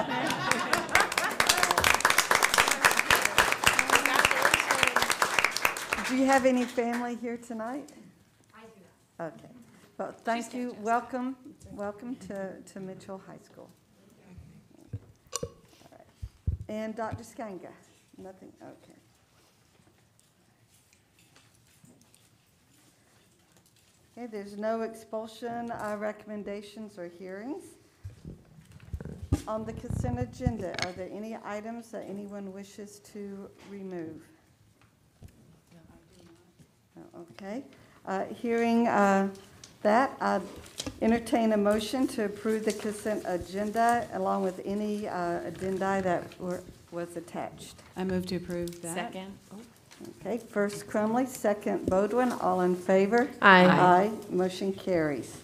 Do you have any family here tonight? I do. Okay. Well, thank you. Welcome, welcome to, to Mitchell High School. All right. And Doctor Skanga? Nothing? Okay. Okay, there's no expulsion uh, recommendations or hearings. On the consent agenda, are there any items that anyone wishes to remove? No, okay. Uh, Hearing uh, that, I entertain a motion to approve the consent agenda along with any uh, addenda that were, was attached. I move to approve that. Second. Okay, first Crumley, second Bodwin, all in favor? Aye. Aye, motion carries.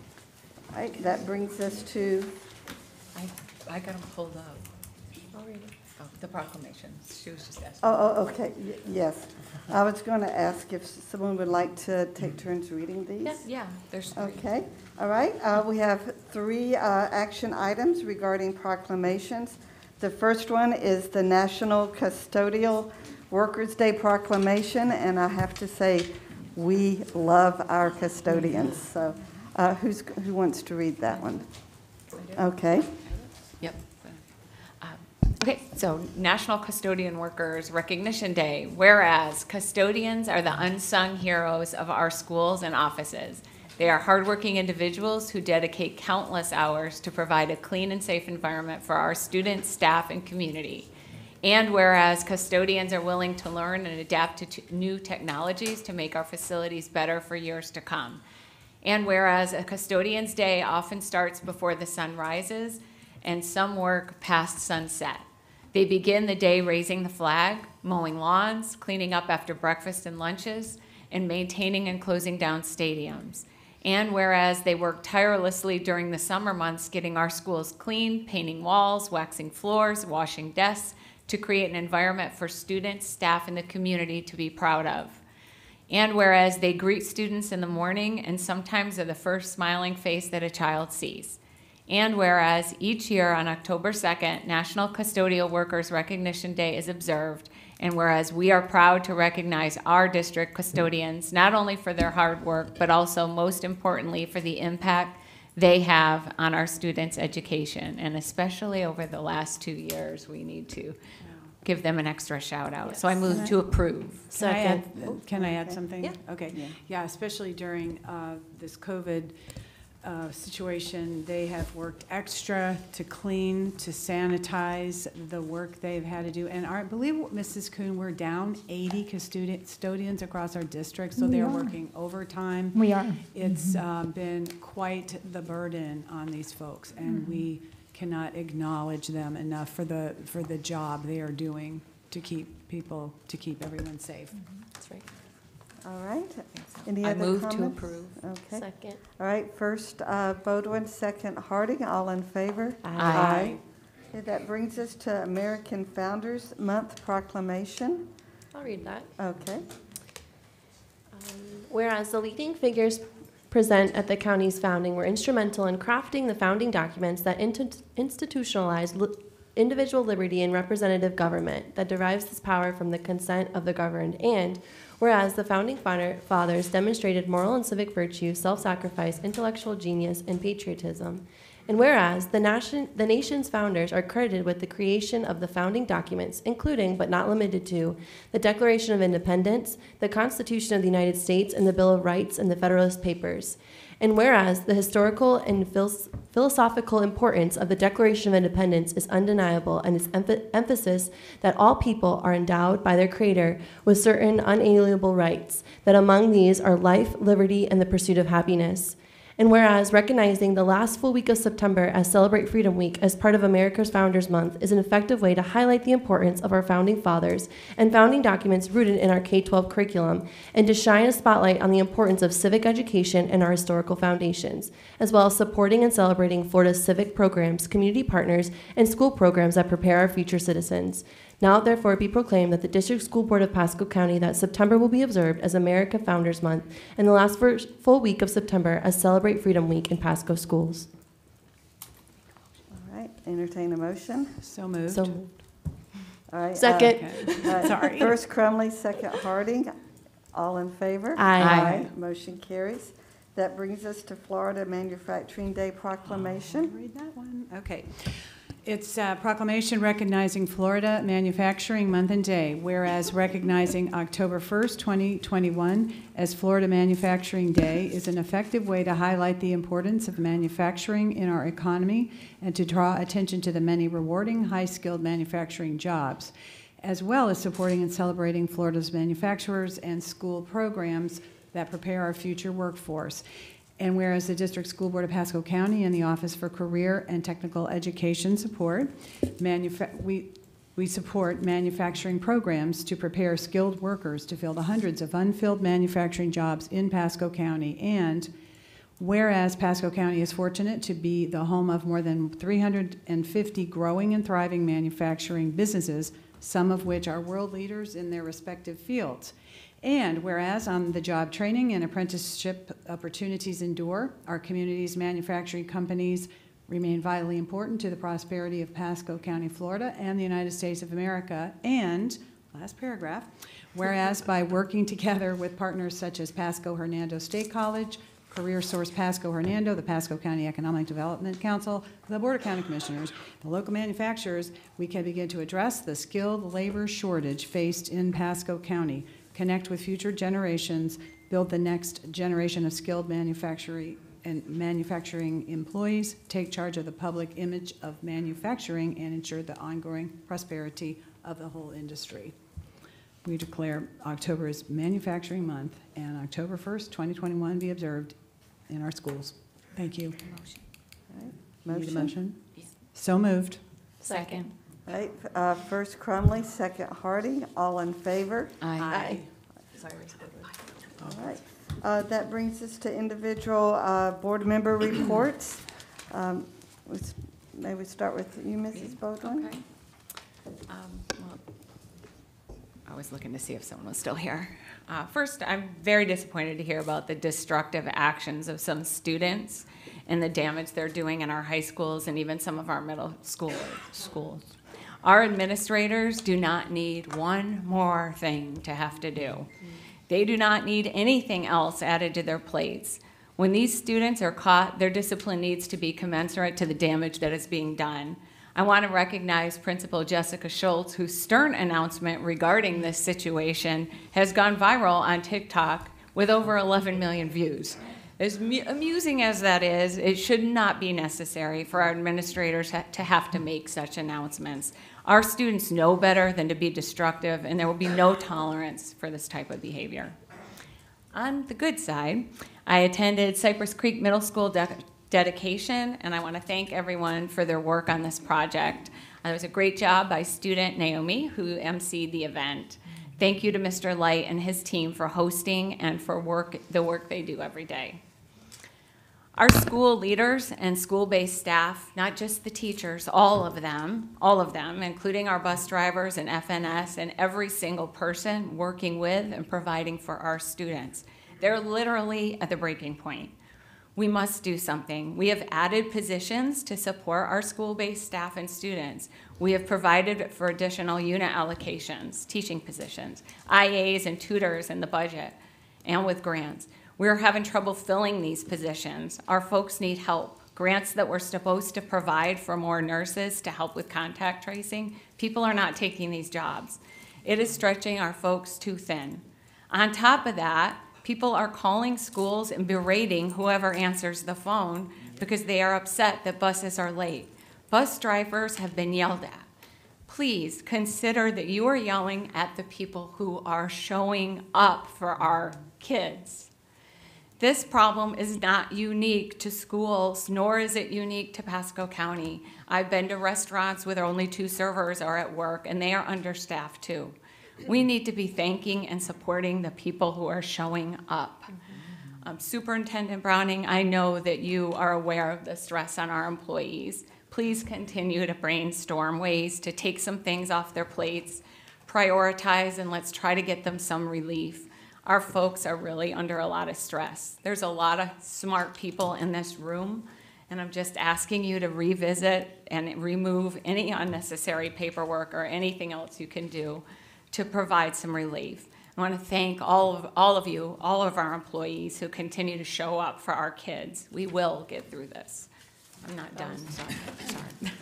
All right, that brings us to, I, I got them pulled up. Oh, the proclamation. She was just asking. oh, oh, okay, y- yes. I was going to ask if someone would like to take turns reading these? Yes, yeah, there's three. Okay, all right. Uh, We have three uh, action items regarding proclamations. The first one is the National Custodial Workers' Day proclamation, and I have to say, we love our custodians. So uh, who's, who wants to read that one? Okay. Yep. Uh, Okay, so National Custodian Workers Recognition Day. Whereas custodians are the unsung heroes of our schools and offices. They are hardworking individuals who dedicate countless hours to provide a clean and safe environment for our students, staff, and community. And whereas custodians are willing to learn and adapt to t- new technologies to make our facilities better for years to come. And whereas a custodian's day often starts before the sun rises and some work past sunset. They begin the day raising the flag, mowing lawns, cleaning up after breakfast and lunches, and maintaining and closing down stadiums. And whereas they work tirelessly during the summer months getting our schools clean, painting walls, waxing floors, washing desks, to create an environment for students, staff, and the community to be proud of. And whereas they greet students in the morning and sometimes are the first smiling face that a child sees. And whereas each year on October second, National Custodial Workers Recognition Day is observed, and whereas we are proud to recognize our district custodians, not only for their hard work, but also most importantly for the impact they have on our students' education. And especially over the last two years, we need to give them an extra shout out. So I Yes. move Can I- to approve. Can I add, Second. can I add Okay. something? Yeah. Okay. Yeah. Yeah, especially during uh, this COVID uh, situation, they have worked extra to clean, to sanitize the work they've had to do. And our- I believe, Missus Kuhn, we're down eighty custodi- custodians across our district, so We they're are. working overtime. We are. It's uh, been quite the burden on these folks, and Mhm. we cannot acknowledge them enough for the, for the job they are doing to keep people, to keep everyone safe. That's right. All right. Any I other move to comments? approve. Okay. Second. All right, first uh, Bodwin, second Harding, all in favor? Aye. Okay, that brings us to American Founders Month proclamation. I'll read that. Okay. Um, Whereas the leading figures present at the county's founding were instrumental in crafting the founding documents that intu- institutionalized li- individual liberty and representative government that derives this power from the consent of the governed, and whereas the founding father- fathers demonstrated moral and civic virtue, self-sacrifice, intellectual genius, and patriotism, and whereas the, nation, the nation's founders are credited with the creation of the founding documents, including, but not limited to, the Declaration of Independence, the Constitution of the United States, and the Bill of Rights and the Federalist Papers. And whereas the historical and phil- philosophical importance of the Declaration of Independence is undeniable, and its emph- emphasis that all people are endowed by their Creator with certain unalienable rights, that among these are life, liberty, and the pursuit of happiness. And whereas recognizing the last full week of September as Celebrate Freedom Week as part of America's Founders Month is an effective way to highlight the importance of our founding fathers and founding documents rooted in our K twelve curriculum, and to shine a spotlight on the importance of civic education and our historical foundations, as well as supporting and celebrating Florida's civic programs, community partners, and school programs that prepare our future citizens. Now, therefore, be proclaimed that the District School Board of Pasco County that September will be observed as America Founders Month, and the last first full week of September as Celebrate Freedom Week in Pasco schools. All right, entertain a motion. So moved. So moved. All right. uh, Second. uh, Sorry. First Crumley, second Harding, all in favor? Aye. Aye. Motion carries. That brings us to Florida Manufacturing Day proclamation. Read that one. Okay. It's a proclamation recognizing Florida Manufacturing Month and Day, whereas recognizing October first, twenty twenty-one as Florida Manufacturing Day is an effective way to highlight the importance of manufacturing in our economy and to draw attention to the many rewarding, high-skilled manufacturing jobs, as well as supporting and celebrating Florida's manufacturers and school programs that prepare our future workforce. And whereas the District School Board of Pasco County and the Office for Career and Technical Education support, manufa- we, we support manufacturing programs to prepare skilled workers to fill the hundreds of unfilled manufacturing jobs in Pasco County. And whereas Pasco County is fortunate to be the home of more than three hundred fifty growing and thriving manufacturing businesses, some of which are world leaders in their respective fields. And whereas on-the-job training and apprenticeship opportunities endure, our community's manufacturing companies remain vitally important to the prosperity of Pasco County, Florida, and the United States of America. And, last paragraph, whereas by working together with partners such as Pasco Hernando State College, Career Source Pasco Hernando, the Pasco County Economic Development Council, the Board of County Commissioners, the local manufacturers, we can begin to address the skilled labor shortage faced in Pasco County, connect with future generations, build the next generation of skilled manufacturing and manufacturing employees, take charge of the public image of manufacturing, and ensure the ongoing prosperity of the whole industry. We declare October as Manufacturing Month, and October first, twenty twenty-one be observed in our schools. Thank you. Motion. All right. Need a Motion? motion? So moved. Second. All right, uh, first Crumley, second Hardy, all in favor? Aye. All right, uh, that brings us to individual uh, board member reports. Um, let's- May we start with you, Missus Baldwin? Okay. Um, well, I was looking to see if someone was still here. Uh, First, I'm very disappointed to hear about the destructive actions of some students and the damage they're doing in our high schools and even some of our middle school schools. Our administrators do not need one more thing to have to do. They do not need anything else added to their plates. When these students are caught, their discipline needs to be commensurate to the damage that is being done. I want to recognize Principal Jessica Schultz, whose stern announcement regarding this situation has gone viral on TikTok with over eleven million views. As mu- amusing as that is, it should not be necessary for our administrators ha- to have to make such announcements. Our students know better than to be destructive, and there will be no tolerance for this type of behavior. On the good side, I attended Cypress Creek Middle School de- dedication, and I want to thank everyone for their work on this project. Uh, it was a great job by student Naomi, who emceed the event. Thank you to Mister Light and his team for hosting and for work, the work they do every day. Our school leaders and school-based staff, not just the teachers, all of them, all of them, including our bus drivers and F N S and every single person working with and providing for our students. They're literally at the breaking point. We must do something. We have added positions to support our school-based staff and students. We have provided for additional unit allocations, teaching positions, I As and tutors in the budget, and with grants. We're having trouble filling these positions. Our folks need help. Grants that we're supposed to provide for more nurses to help with contact tracing, people are not taking these jobs. It is stretching our folks too thin. On top of that, people are calling schools and berating whoever answers the phone because they are upset that buses are late. Bus drivers have been yelled at. Please consider that you are yelling at the people who are showing up for our kids. This problem is not unique to schools, nor is it unique to Pasco County. I've been to restaurants where only two servers are at work, and they are understaffed too. We need to be thanking and supporting the people who are showing up. Um, Superintendent Browning, I know that you are aware of the stress on our employees. Please continue to brainstorm ways to take some things off their plates, prioritize, and let's try to get them some relief. Our folks are really under a lot of stress. There's a lot of smart people in this room, and I'm just asking you to revisit and remove any unnecessary paperwork or anything else you can do to provide some relief. I want to thank all of, all of you, all of our employees who continue to show up for our kids. We will get through this. I'm not done, sorry. sorry.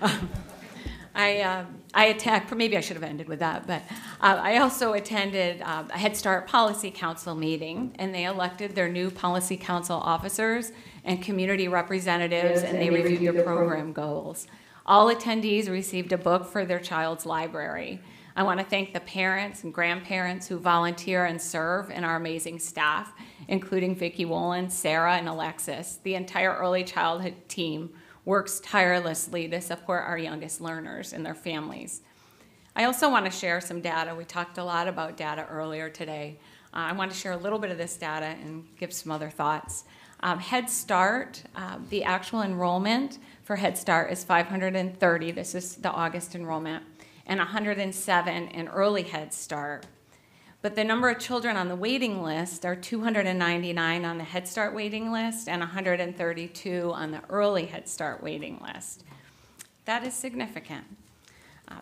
Um, I, uh, I attacked, maybe I should have ended with that, but uh, I also attended uh, a Head Start Policy Council meeting, and they elected their new Policy Council officers and community representatives, and they reviewed the program goals. All attendees received a book for their child's library. I want to thank the parents and grandparents who volunteer and serve, and our amazing staff, including Vicki Wolin, Sarah, and Alexis. The entire early childhood team works tirelessly to support our youngest learners and their families. I also want to share some data. We talked a lot about data earlier today. Uh, I want to share a little bit of this data and give some other thoughts. Um, Head Start, uh, the actual enrollment for Head Start is five hundred thirty. This is the August enrollment, and one hundred seven in early Head Start. But the number of children on the waiting list are two hundred ninety-nine on the Head Start waiting list and one hundred thirty-two on the early Head Start waiting list. That is significant. Uh,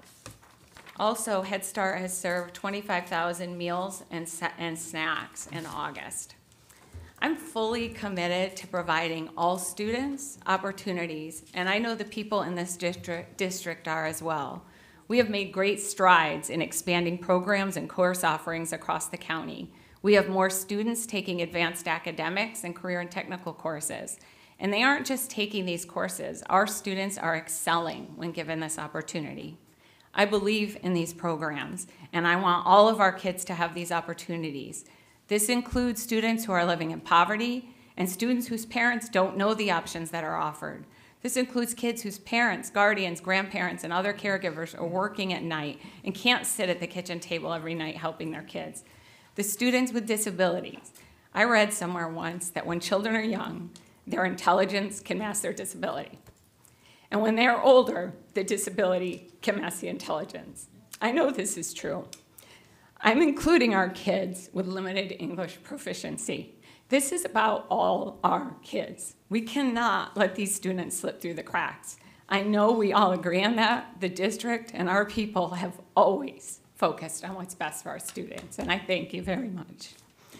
also, Head Start has served twenty-five thousand meals and, and snacks in August. I'm fully committed to providing all students opportunities, and I know the people in this district, district are as well. We have made great strides in expanding programs and course offerings across the county. We have more students taking advanced academics and career and technical courses. And they aren't just taking these courses. Our students are excelling when given this opportunity. I believe in these programs, and I want all of our kids to have these opportunities. This includes students who are living in poverty and students whose parents don't know the options that are offered. This includes kids whose parents, guardians, grandparents, and other caregivers are working at night and can't sit at the kitchen table every night helping their kids. The students with disabilities. I read somewhere once that when children are young, their intelligence can mask their disability. And when they are older, the disability can mask the intelligence. I know this is true. I'm including our kids with limited English proficiency. This is about all our kids. We cannot let these students slip through the cracks. I know we all agree on that. The district and our people have always focused on what's best for our students, and I thank you very much.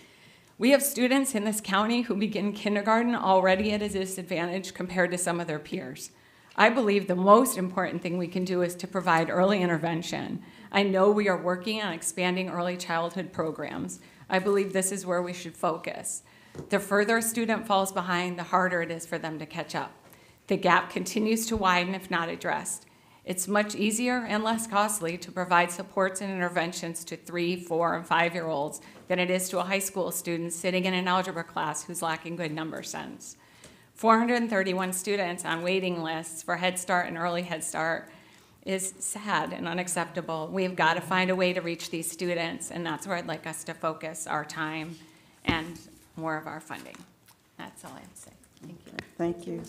We have students in this county who begin kindergarten already at a disadvantage compared to some of their peers. I believe the most important thing we can do is to provide early intervention. I know we are working on expanding early childhood programs. I believe this is where we should focus. The further a student falls behind, the harder it is for them to catch up. The gap continues to widen if not addressed. It's much easier and less costly to provide supports and interventions to three, four, and five-year-olds than it is to a high school student sitting in an algebra class who's lacking good number sense. four hundred thirty-one students on waiting lists for Head Start and early Head Start is sad and unacceptable. We've got to find a way to reach these students, and that's where I'd like us to focus our time and more of our funding. That's all I have to say. Thank you. Thank you.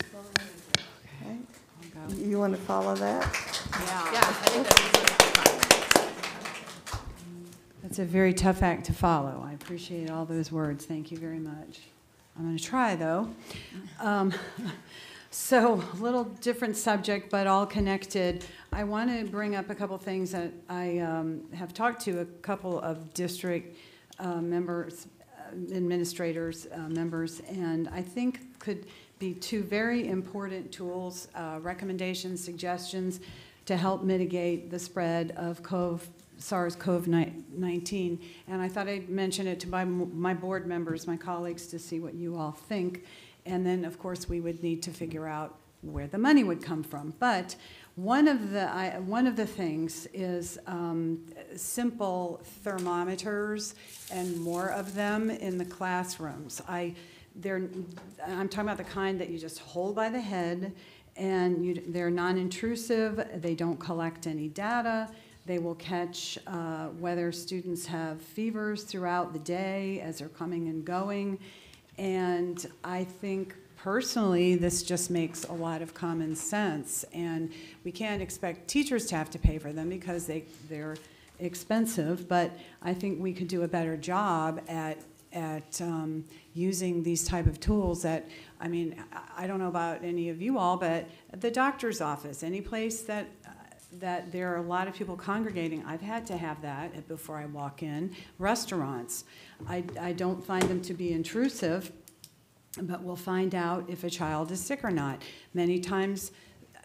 Okay. You want to follow that? Yeah. Yeah, I think that's That's a very tough act to follow. I appreciate all those words. Thank you very much. I'm going to try, though. Um, so, a little different subject, but all connected. I want to bring up a couple things that I um, have talked to a couple of district uh, members, uh, administrators, uh, members, and I think could be two very important tools, uh, recommendations, suggestions to help mitigate the spread of COV, SARS-CoV nineteen. And I thought I'd mention it to my, my board members, my colleagues, to see what you all think. And then, of course, we would need to figure out where the money would come from. But one of the, I, one of the things is um, simple thermometers and more of them in the classrooms. I, they're, I'm talking about the kind that you just hold by the head, and you, they're non-intrusive, they don't collect any data, they will catch uh, whether students have fevers throughout the day as they're coming and going, and I think personally this just makes a lot of common sense, and we can't expect teachers to have to pay for them because they, they're expensive, but I think we could do a better job at at um, using these type of tools that, I mean, I don't know about any of you all, but at the doctor's office, any place that, uh, that there are a lot of people congregating, I've had to have that before I walk in. Restaurants, I, I don't find them to be intrusive, but we'll find out if a child is sick or not. Many times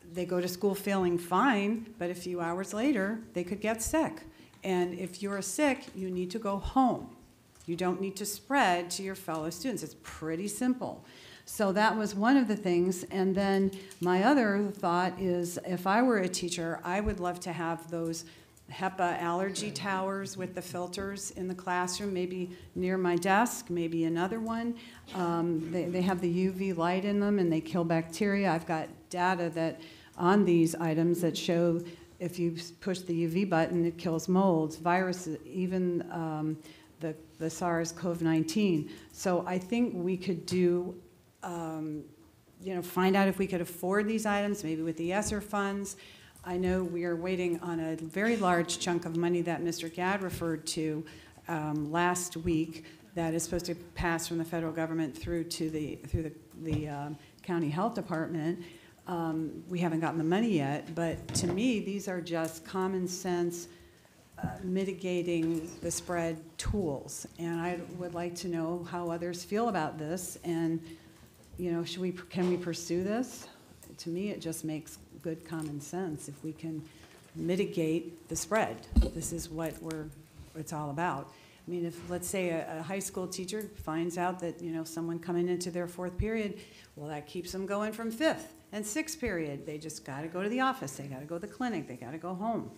they go to school feeling fine, but a few hours later, they could get sick. And if you're sick, you need to go home. You don't need to spread to your fellow students. It's pretty simple. So that was one of the things. And then my other thought is, if I were a teacher, I would love to have those HEPA allergy towers with the filters in the classroom, maybe near my desk, maybe another one. Um, they, they have the U V light in them and they kill bacteria. I've got data that on these items that show if you push the U V button, it kills molds, viruses, even um, the, the SARS CoV nineteen. So I think we could do, um, you know, find out if we could afford these items, maybe with the ESSER funds. I know we are waiting on a very large chunk of money that Mister Gadd referred to um, last week that is supposed to pass from the federal government through to the, through the, the um, county health department. Um, we haven't gotten the money yet, but to me, these are just common sense uh, mitigating the spread tools. And I would like to know how others feel about this. And, you know, should we, can we pursue this? To me, it just makes good common sense if we can mitigate the spread. This is what we're, it's all about. I mean, if, let's say, a, a high school teacher finds out that, you know, someone coming into their fourth period, well, that keeps them going from fifth and sixth period. They just got to go to the office. They got to go to the clinic. They got to go home.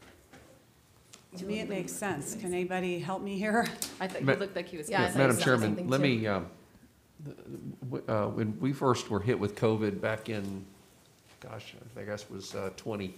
To me, it makes sense. Can anybody help me here? I thought Ma- he looked like he was. Yeah, gonna Madam say Chairman, something let too. me, um, w- uh, when we first were hit with COVID back in, gosh, I guess it was uh, twenty,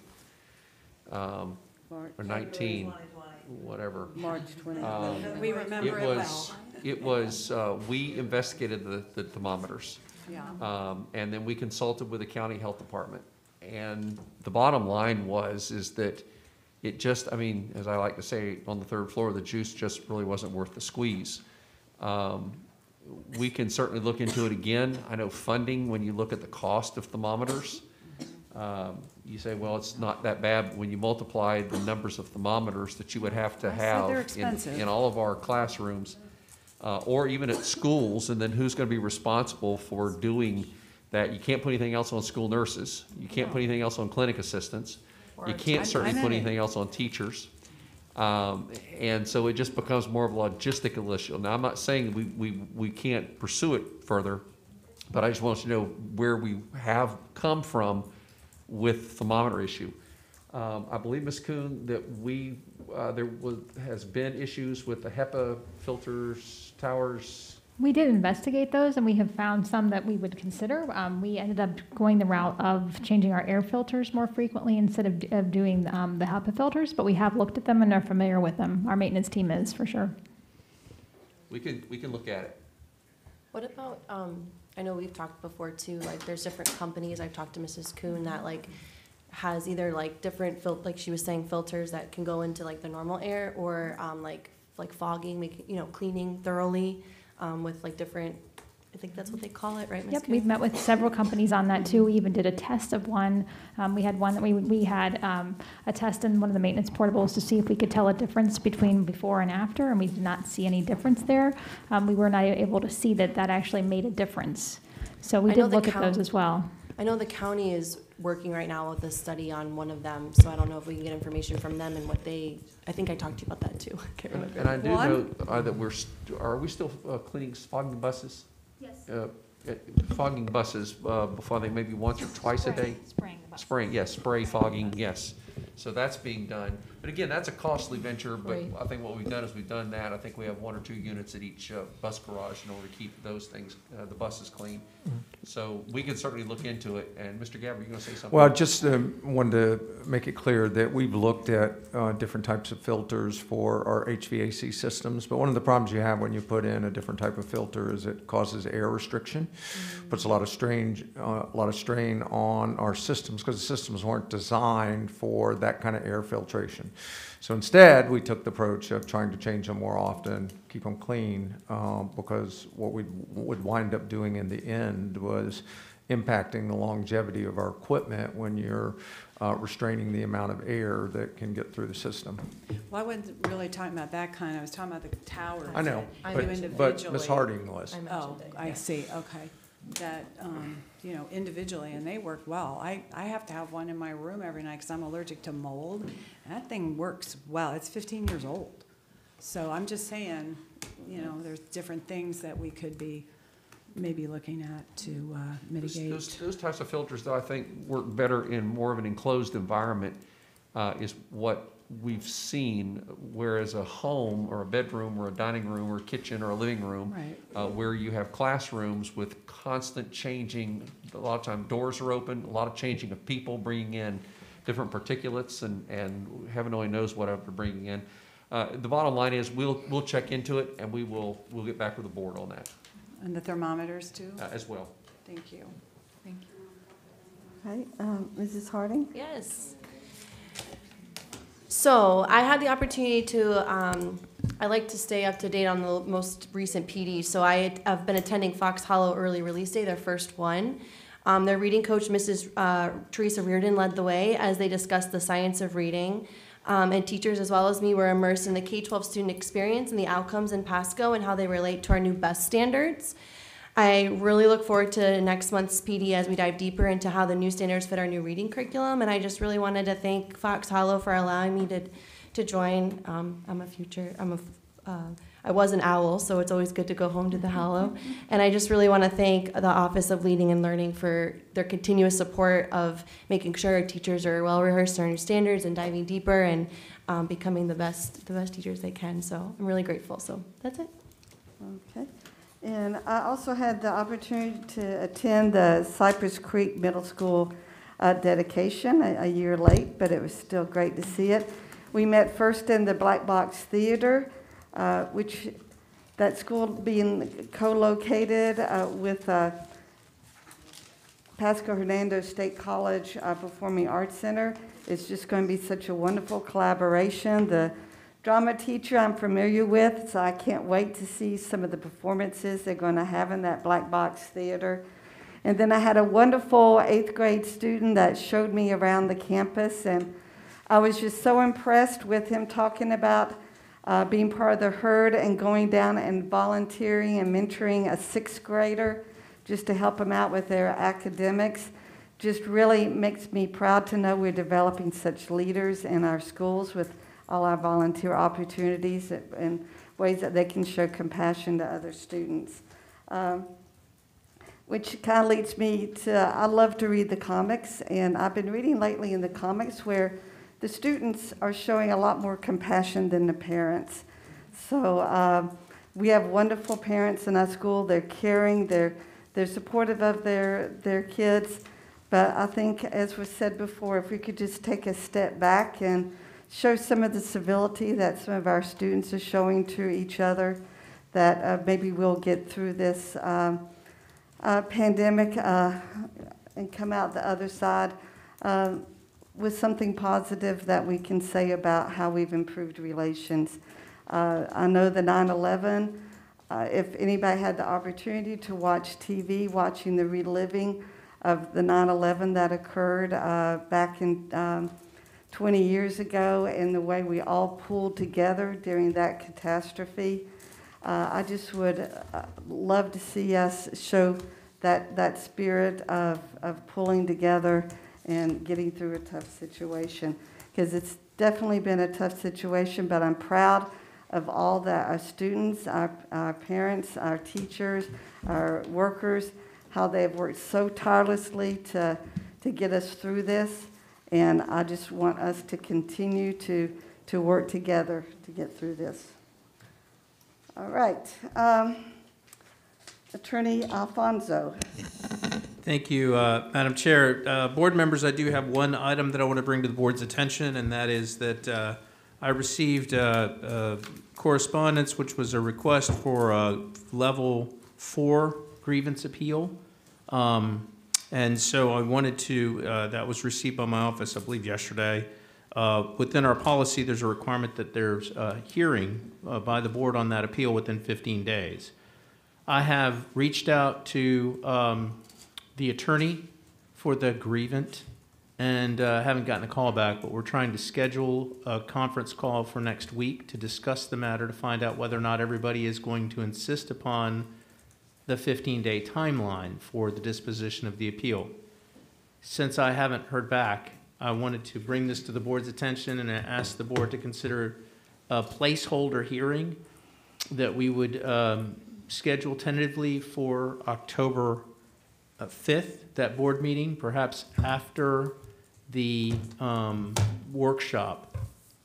um, March. or nineteen, whatever. March twenty. Um, We remember it was- well. It was, uh, we investigated the, the thermometers. Yeah. Um, and then we consulted with the county health department. And the bottom line was, is that it just, I mean, as I like to say, on the third floor, the juice just really wasn't worth the squeeze. Um, we can certainly look into it again. I know funding, when you look at the cost of thermometers, um, you say, well, it's not that bad. But when you multiply the numbers of thermometers that you would have to I said have they're in, expensive. in all of our classrooms, uh, or even at schools, and then who's going to be responsible for doing that? You can't put anything else on school nurses. You can't put anything else on clinic assistants. You can't I'm- certainly I'm put in it. anything else on teachers. Um, and so it just becomes more of a logistical issue. Now, I'm not saying we, we, we can't pursue it further, but I just want you to know where we have come from with thermometer issue. Um, I believe, Miz Kuhn, that we, uh, there was, has been issues with the HEPA filters, towers. We did investigate those, and we have found some that we would consider. Um, we ended up going the route of changing our air filters more frequently instead of, of doing um, the HEPA filters, but we have looked at them and are familiar with them. Our maintenance team is, for sure. We can, we can look at it. What about, um, I know we've talked before too, like there's different companies, I've talked to Missus Kuhn that like has either like different fil- like she was saying, filters that can go into like the normal air or um, like like fogging, making, you know, cleaning thoroughly um, with like different, I think that's what they call it, right, Miz Yep, Kuhn? we've met with several companies on that too. We even did a test of one. Um, we had one that we, we had um, a test in one of the maintenance portables to see if we could tell a difference between before and after, and we did not see any difference there. Um, we were not able to see that that actually made a difference. So we I know did the look at count- those as well. I know the county is working right now with a study on one of them, so I don't know if we can get information from them and what they, I think I talked to you about that too. I can't remember. And I do Well, I'm- know uh, that we're, st- are we still uh, cleaning fogging buses? Yes. Uh, uh, Fogging buses, uh, before they, maybe once or twice a day? Spraying the Spraying, yes, spray fogging, yes. So that's being done. But again, that's a costly venture, but Right. I think what we've done is we've done that. I think we have one or two units at each uh, bus garage in order to keep those things, uh, the buses clean. So we can certainly look into it. And Mister Gabbard, you going to say something? Well, just um, wanted to make it clear that we've looked at uh, different types of filters for our H V A C systems, but one of the problems you have when you put in a different type of filter is it causes air restriction, puts a lot of strain, uh, a lot of strain on our systems because the systems weren't designed for that kind of air filtration. So instead, we took the approach of trying to change them more often, keep them clean, um, because what we would wind up doing in the end was impacting the longevity of our equipment when you're uh, restraining the amount of air that can get through the system. Well, I wasn't really talking about that kind. I was talking about the towers. I know, that but, you but Miz individually- Harding was. I mentioned Oh, it, I yeah. see, okay. that, um, you know, individually, and they work well. I, I have to have one in my room every night because I'm allergic to mold. And that thing works well. It's fifteen years old. So I'm just saying, you know, there's different things that we could be maybe looking at to uh, mitigate. Those, those, those types of filters, though, I think work better in more of an enclosed environment, uh, is what we've seen, whereas a home or a bedroom or a dining room or a kitchen or a living room, Right. uh, where you have classrooms with constant changing, a lot of time doors are open, a lot of changing of people, bringing in different particulates, and, and heaven only knows what they're bringing in. Uh, the bottom line is we'll, we'll check into it, and we will, we'll get back with the board on that. And the thermometers too? Uh, as well. Thank you. Thank you. Okay, um, Missus Harding? Yes. So I had the opportunity to, um, I like to stay up to date on the most recent P D. So I have been attending Fox Hollow Early Release Day, their first one. Um, their reading coach, Missus Uh, Teresa Reardon, led the way as they discussed the science of reading. Um, and teachers, as well as me, were immersed in the K twelve student experience and the outcomes in Pasco and how they relate to our new BEST standards. I really look forward to next month's P D as we dive deeper into how the new standards fit our new reading curriculum. And I just really wanted to thank Fox Hollow for allowing me to to join. Um, I'm a future, I'm a, uh, I was an owl, so it's always good to go home to the Hollow. And I just really want to thank the Office of Leading and Learning for their continuous support of making sure our teachers are well rehearsed in our new standards and diving deeper and um, becoming the best the best teachers they can. So I'm really grateful. So that's it. Okay. And I also had the opportunity to attend the Cypress Creek Middle School uh, dedication, a, a year late, but it was still great to see it. We met first in the Black Box Theater, uh, which that school being co-located uh, with uh, Pasco Hernando State College uh, Performing Arts Center. It's just going to be such a wonderful collaboration. The drama teacher I'm familiar with, so I can't wait to see some of the performances they're going to have in that Black Box Theater. And then I had a wonderful eighth grade student that showed me around the campus, and I was just so impressed with him talking about uh, being part of the herd and going down and volunteering and mentoring a sixth grader just to help them out with their academics. Just really makes me proud to know we're developing such leaders in our schools with all our volunteer opportunities and ways that they can show compassion to other students. Um, which kind of leads me to, I love to read the comics, and I've been reading lately in the comics where the students are showing a lot more compassion than the parents. So uh, we have wonderful parents in our school. They're caring, they're, they're supportive of their, their kids, but I think, as was said before, if we could just take a step back and show some of the civility that some of our students are showing to each other, that uh, maybe we'll get through this um, uh, pandemic uh, and come out the other side uh, with something positive that we can say about how we've improved relations. Uh, I know the nine eleven, uh, if anybody had the opportunity to watch T V, watching the reliving of the nine eleven that occurred uh, back in um, twenty years ago, and the way we all pulled together during that catastrophe. Uh, I just would uh, love to see us show that, that spirit of, of pulling together and getting through a tough situation, because it's definitely been a tough situation, but I'm proud of all that our students, our, our parents, our teachers, our workers, how they've worked so tirelessly to, to get us through this. And I just want us to continue to, to work together to get through this. All right. Um, Attorney Alfonso. Thank you, uh, Madam Chair. Uh, board members, I do have one item that I want to bring to the board's attention, and that is that uh, I received uh, uh, correspondence, which was a request for a level four grievance appeal. Um, And so I wanted to, uh, that was received by my office, I believe, yesterday. Uh, within our policy, there's a requirement that there's a hearing uh, by the board on that appeal within fifteen days. I have reached out to um, the attorney for the grievant and uh, haven't gotten a call back, but we're trying to schedule a conference call for next week to discuss the matter, to find out whether or not everybody is going to insist upon the fifteen-day timeline for the disposition of the appeal. Since I haven't heard back, I wanted to bring this to the board's attention and ask the board to consider a placeholder hearing that we would um, schedule tentatively for October uh, fifth, that board meeting, perhaps after the um, workshop.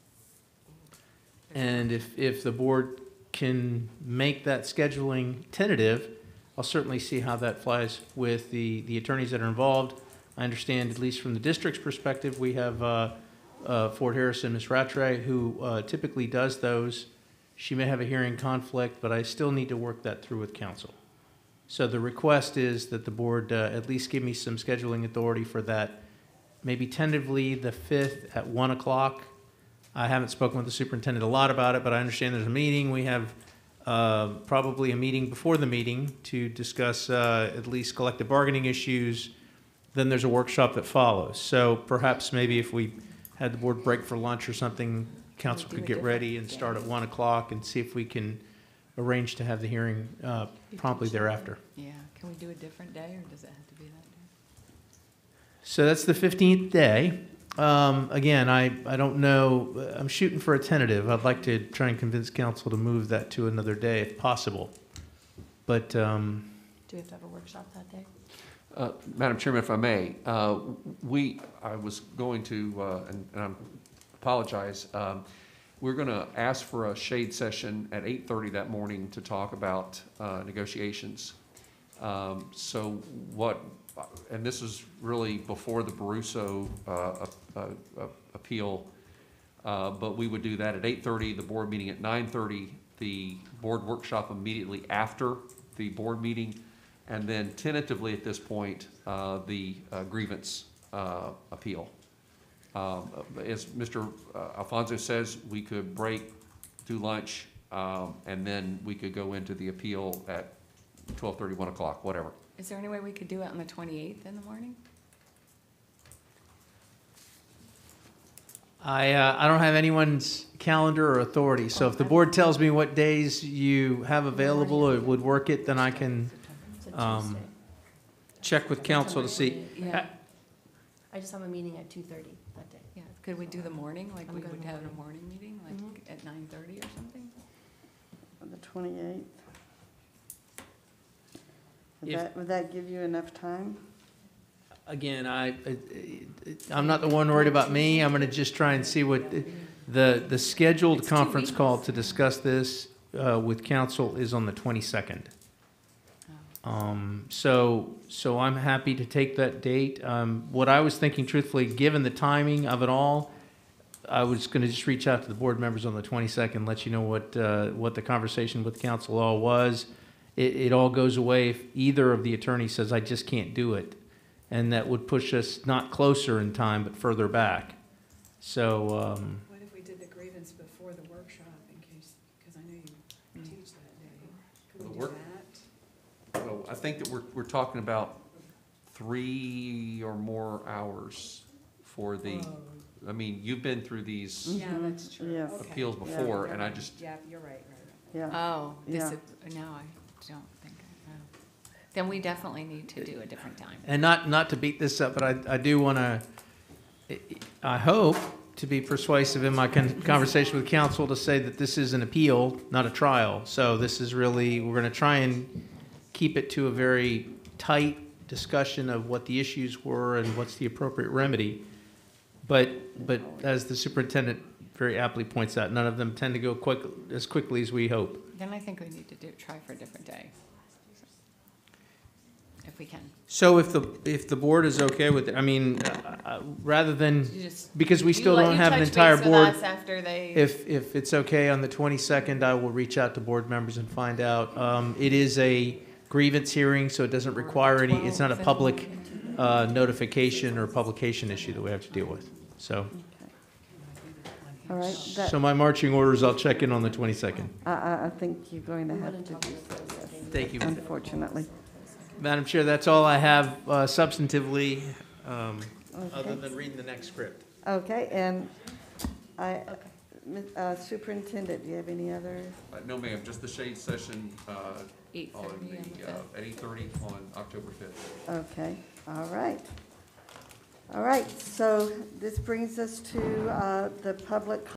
And if, if the board can make that scheduling tentative, I'll certainly see how that flies with the, the attorneys that are involved. I understand, at least from the district's perspective, we have uh, uh, Fort Harrison, Miz Rattray, who uh, typically does those. She may have a hearing conflict, but I still need to work that through with council. So the request is that the board uh, at least give me some scheduling authority for that, maybe tentatively the fifth at one o'clock. I haven't spoken with the superintendent a lot about it, but I understand there's a meeting. We have uh, probably a meeting before the meeting to discuss uh, at least collective bargaining issues. Then there's a workshop that follows. So perhaps maybe if we had the board break for lunch or something, council could get ready and start at one o'clock and see if we can arrange to have the hearing uh, promptly thereafter. Yeah, can we do a different day, or does it have to be that day? So that's the fifteenth day. Um, again, I, I don't know, I'm shooting for a tentative. I'd like to try and convince council to move that to another day if possible. But, um, Do we have to have a workshop that day? Uh, Madam Chairman, if I may, uh, we, I was going to, uh, and and I apologize, um, we're going to ask for a shade session at eight thirty that morning to talk about uh, negotiations. Um, So what, and this is really before the Baruso uh, uh, uh, appeal, uh, but we would do that at eight thirty, the board meeting at nine thirty, the board workshop immediately after the board meeting, and then tentatively at this point, uh, the uh, grievance uh, appeal. Um, as Mister Alfonso says, we could break, do lunch, um, and then we could go into the appeal at twelve thirty, one o'clock, whatever. Is there any way we could do it on the twenty-eighth in the morning? I, uh, I don't have anyone's calendar or authority, so if the board tells me what days you have available or would work it, then I can um, check with council to see. Yeah. I just have a meeting at two thirty that day. Yeah, could we do the morning, like I'm we good would in the have a morning. morning meeting, like Mhm. at nine thirty or something? On the twenty-eighth. Would If- that, would that give you enough time? Again, I, I- I'm not the one worried about me. I'm going to just try and see what, the, the scheduled conference call to discuss this uh, with council is on the twenty-second. Um, so, so I'm happy to take that date. Um, what I was thinking truthfully, given the timing of it all, I was going to just reach out to the board members on the twenty-second, let you know what, uh, what the conversation with council all was. It, it all goes away if either of the attorneys says, I just can't do it. And that would push us not closer in time, but further back. So, um, What if we did the grievance before the workshop in case, because I know you teach that day? Could The we do work- that? So I think that we're, we're talking about three or more hours for the, I mean, you've been through these Yeah, that's true. Yes. Okay. appeals Yeah. before, You're and I right. just, Yeah, you're right, right, right. Yeah. Oh, this Yeah. is, no, I don't think, I- oh. Then we definitely need to do a different time. and not, not to beat this up, but I, I do want to, I hope to be persuasive in my con- conversation with council to say that this is an appeal, not a trial. So this is really, we're going to try and keep it to a very tight discussion of what the issues were and what's the appropriate remedy. But, but as the superintendent very aptly points out, none of them tend to go quick, as quickly as we hope. Then I think we need to do, try for a different day. If we can. So if the, if the board is okay with it, I mean, uh, uh, rather than, You just- because we you still let- don't you have an touch entire base with board. us after they- If, if it's okay on the twenty-second, I will reach out to board members and find out. Um, it is a grievance hearing, so it doesn't require any, it's not a public uh, notification or publication issue that we have to deal with. So, All right. that- so my marching orders, I'll check in on the twenty-second. I, I, I think you're going to have to do so, yes. Thank you. Unfortunately. Madam Chair, that's all I have uh, substantively, um, other Okay. than reading the next script. Okay, and I, Miz- uh, Superintendent, do you have any other? uh, no ma'am, just the shade session uh, eight on thirty on the the, uh, fifth. at eight thirty on October fifth. Okay, all right. All right, so this brings us to uh, the public